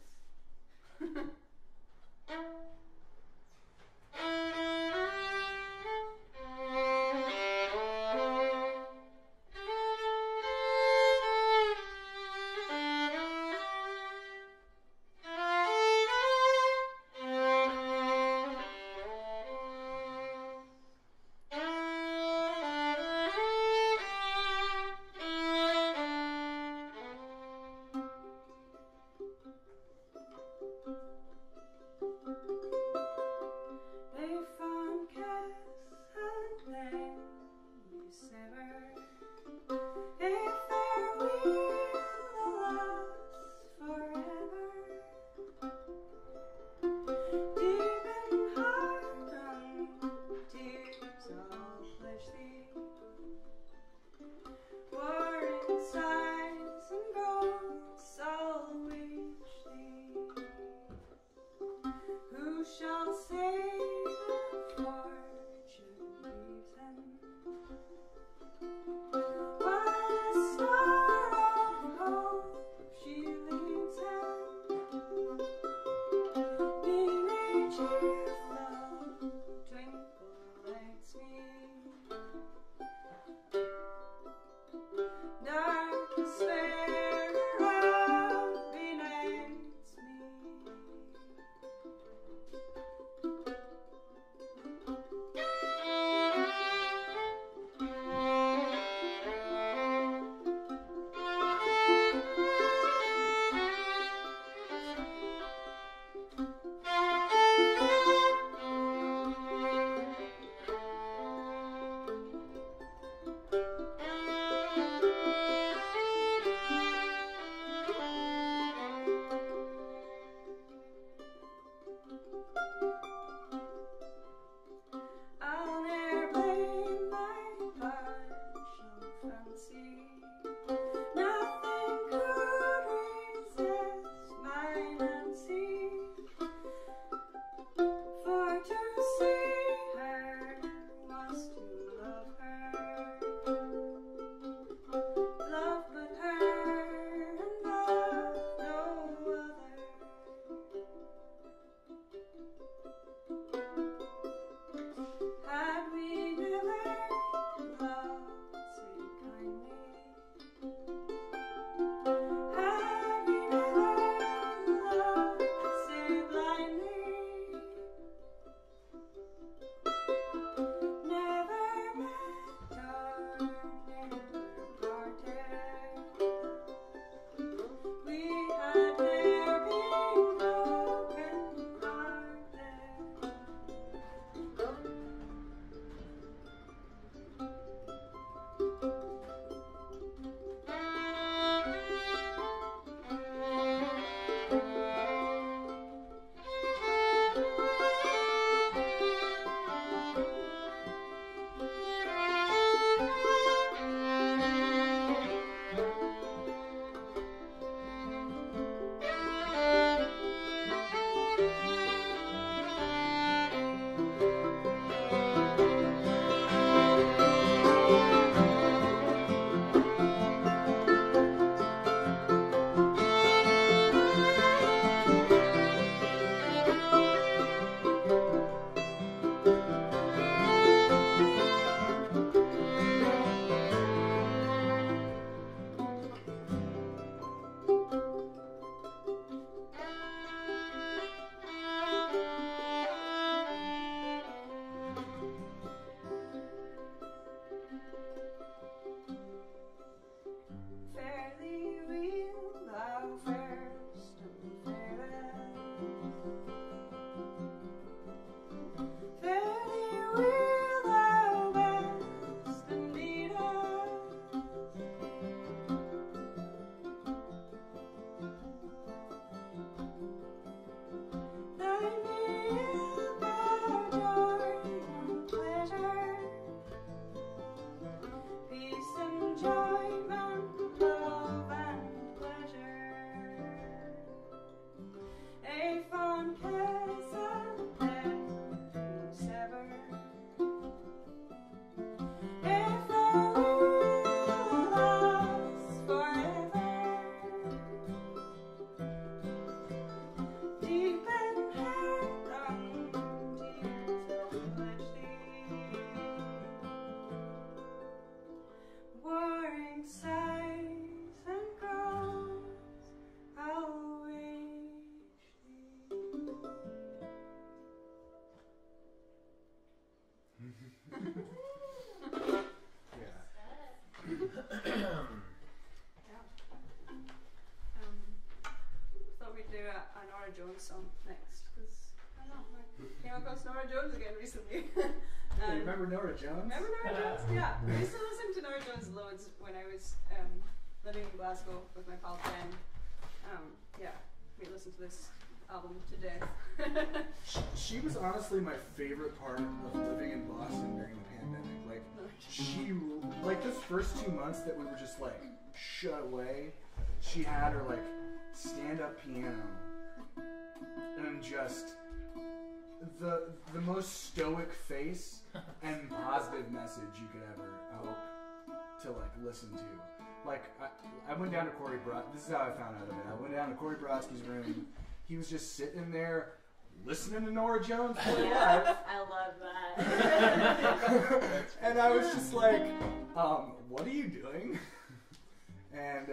Nora Jones song next because I don't know, I came across Nora Jones again recently. Hey, remember Nora Jones? Remember Nora Jones? Yeah, I used to listen to Nora Jones loads when I was living in Glasgow with my pal Jen. Yeah, we listened to this album to death. She was honestly my favorite part of living in Boston during the pandemic. Like, she, like, those first 2 months that we were just like shut away, she had her like stand-up piano and just the most stoic face and positive message you could ever hope to like listen to. Like, I went down to Corey this is how I found out of it. I went down to Corey Brodsky's room. He was just sitting there listening to Nora Jones play live. I love that. And I was just like, what are you doing? And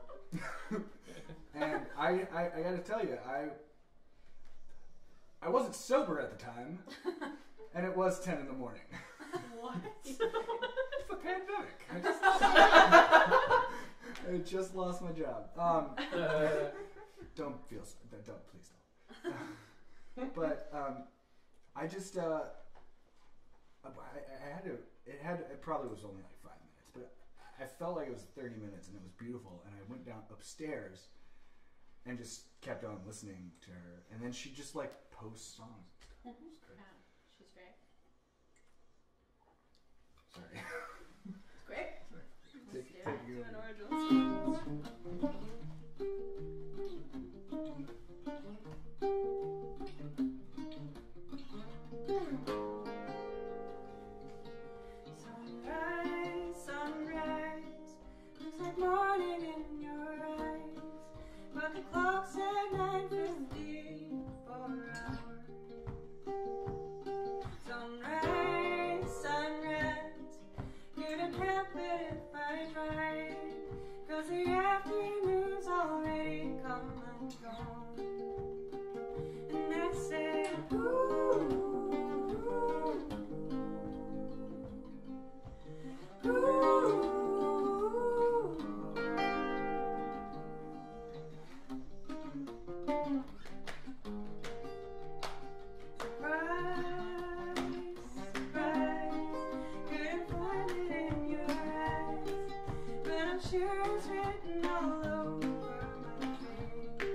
and I gotta tell you, I wasn't sober at the time, and it was 10 in the morning. What? It's the pandemic. I just lost my job. Don't feel so. Don't, please don't. But I just I had to. It probably was only like 5 minutes, but I felt like it was 30 minutes, and it was beautiful. And I went down upstairs and just kept on listening to her, and then she just like posts songs. Yeah, she's great. Sorry. It's great. Take you Do over. an Nora Jones song. Sunrise, sunrise, looks like morning in your eyes, but the clock said 9:15 for hours. Sunrise, sunrise, couldn't help it if I tried, 'cause the afternoon's already come and gone. And I said, ooh, ooh, ooh. Surprise, surprise, couldn't find it in your eyes, but I'm sure it's written all over my face.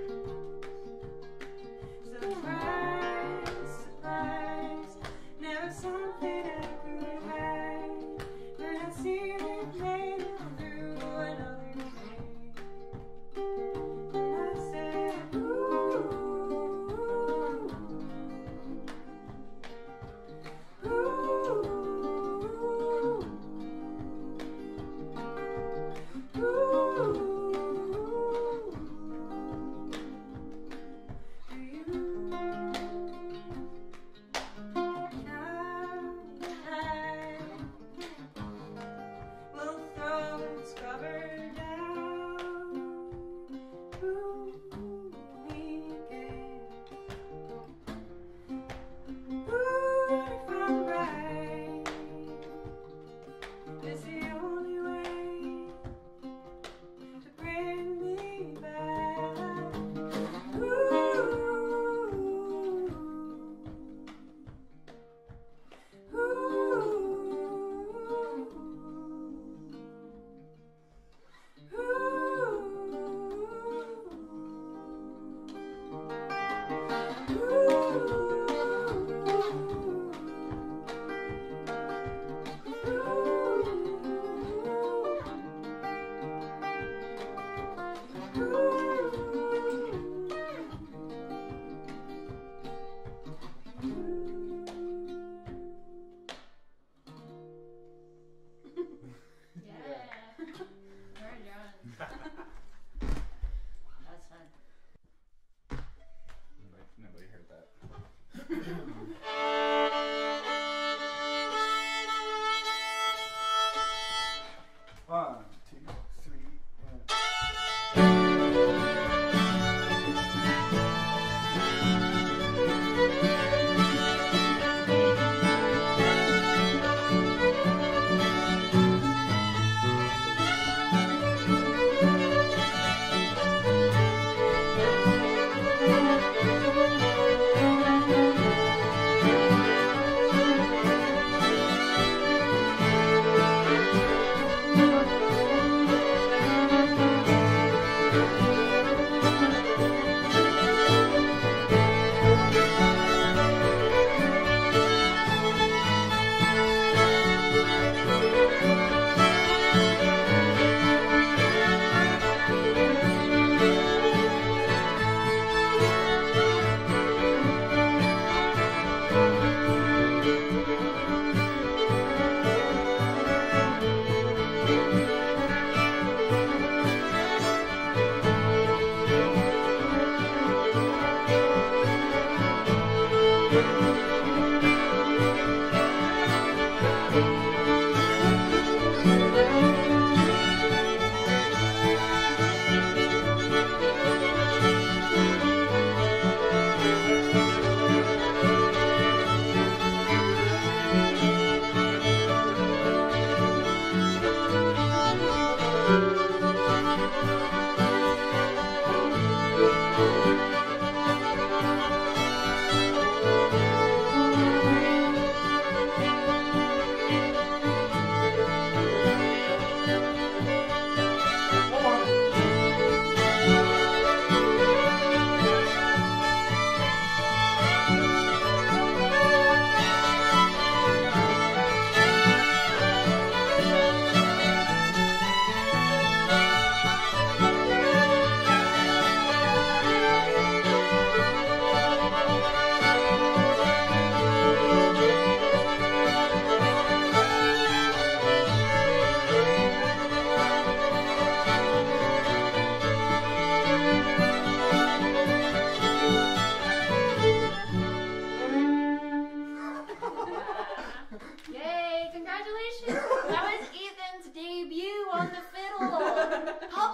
Surprise, surprise, never something I could hide, but I see it made it through another day. And I said, ooh, ooh, ooh.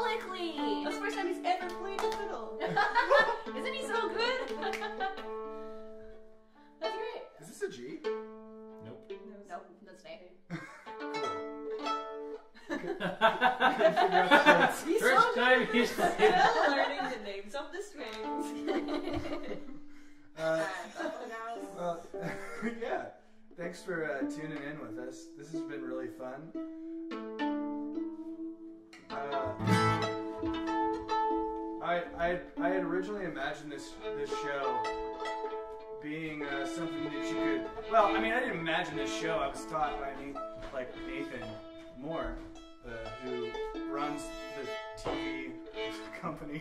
publicly. That's the first time he's ever played a fiddle. Isn't he so good? That's great. Is this a G? Nope. Nope, that's an A. He's First time he's still learning the names of the strings. Well, yeah. Thanks for tuning in with us. This has been really fun. I had originally imagined this show being something that you could. Well, I mean, I didn't imagine this show. I was taught by Nathan Moore, who runs the TV company.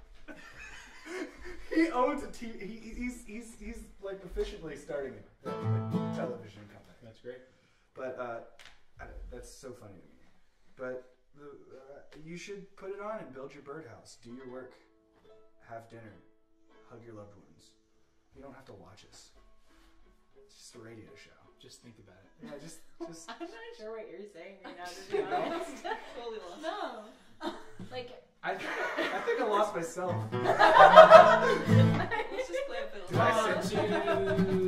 He owns a TV. He's like efficiently starting a television company. That's great. But that's so funny to me. But you should put it on and build your birdhouse. Do your work. Have dinner. Hug your loved ones. You don't have to watch us. It's just a radio show. Just think about it. Yeah, just. I'm not sure what you're saying right now, to be honest. Totally lost. No. Like, I think I lost myself. Let's just play a fiddle. Did I say?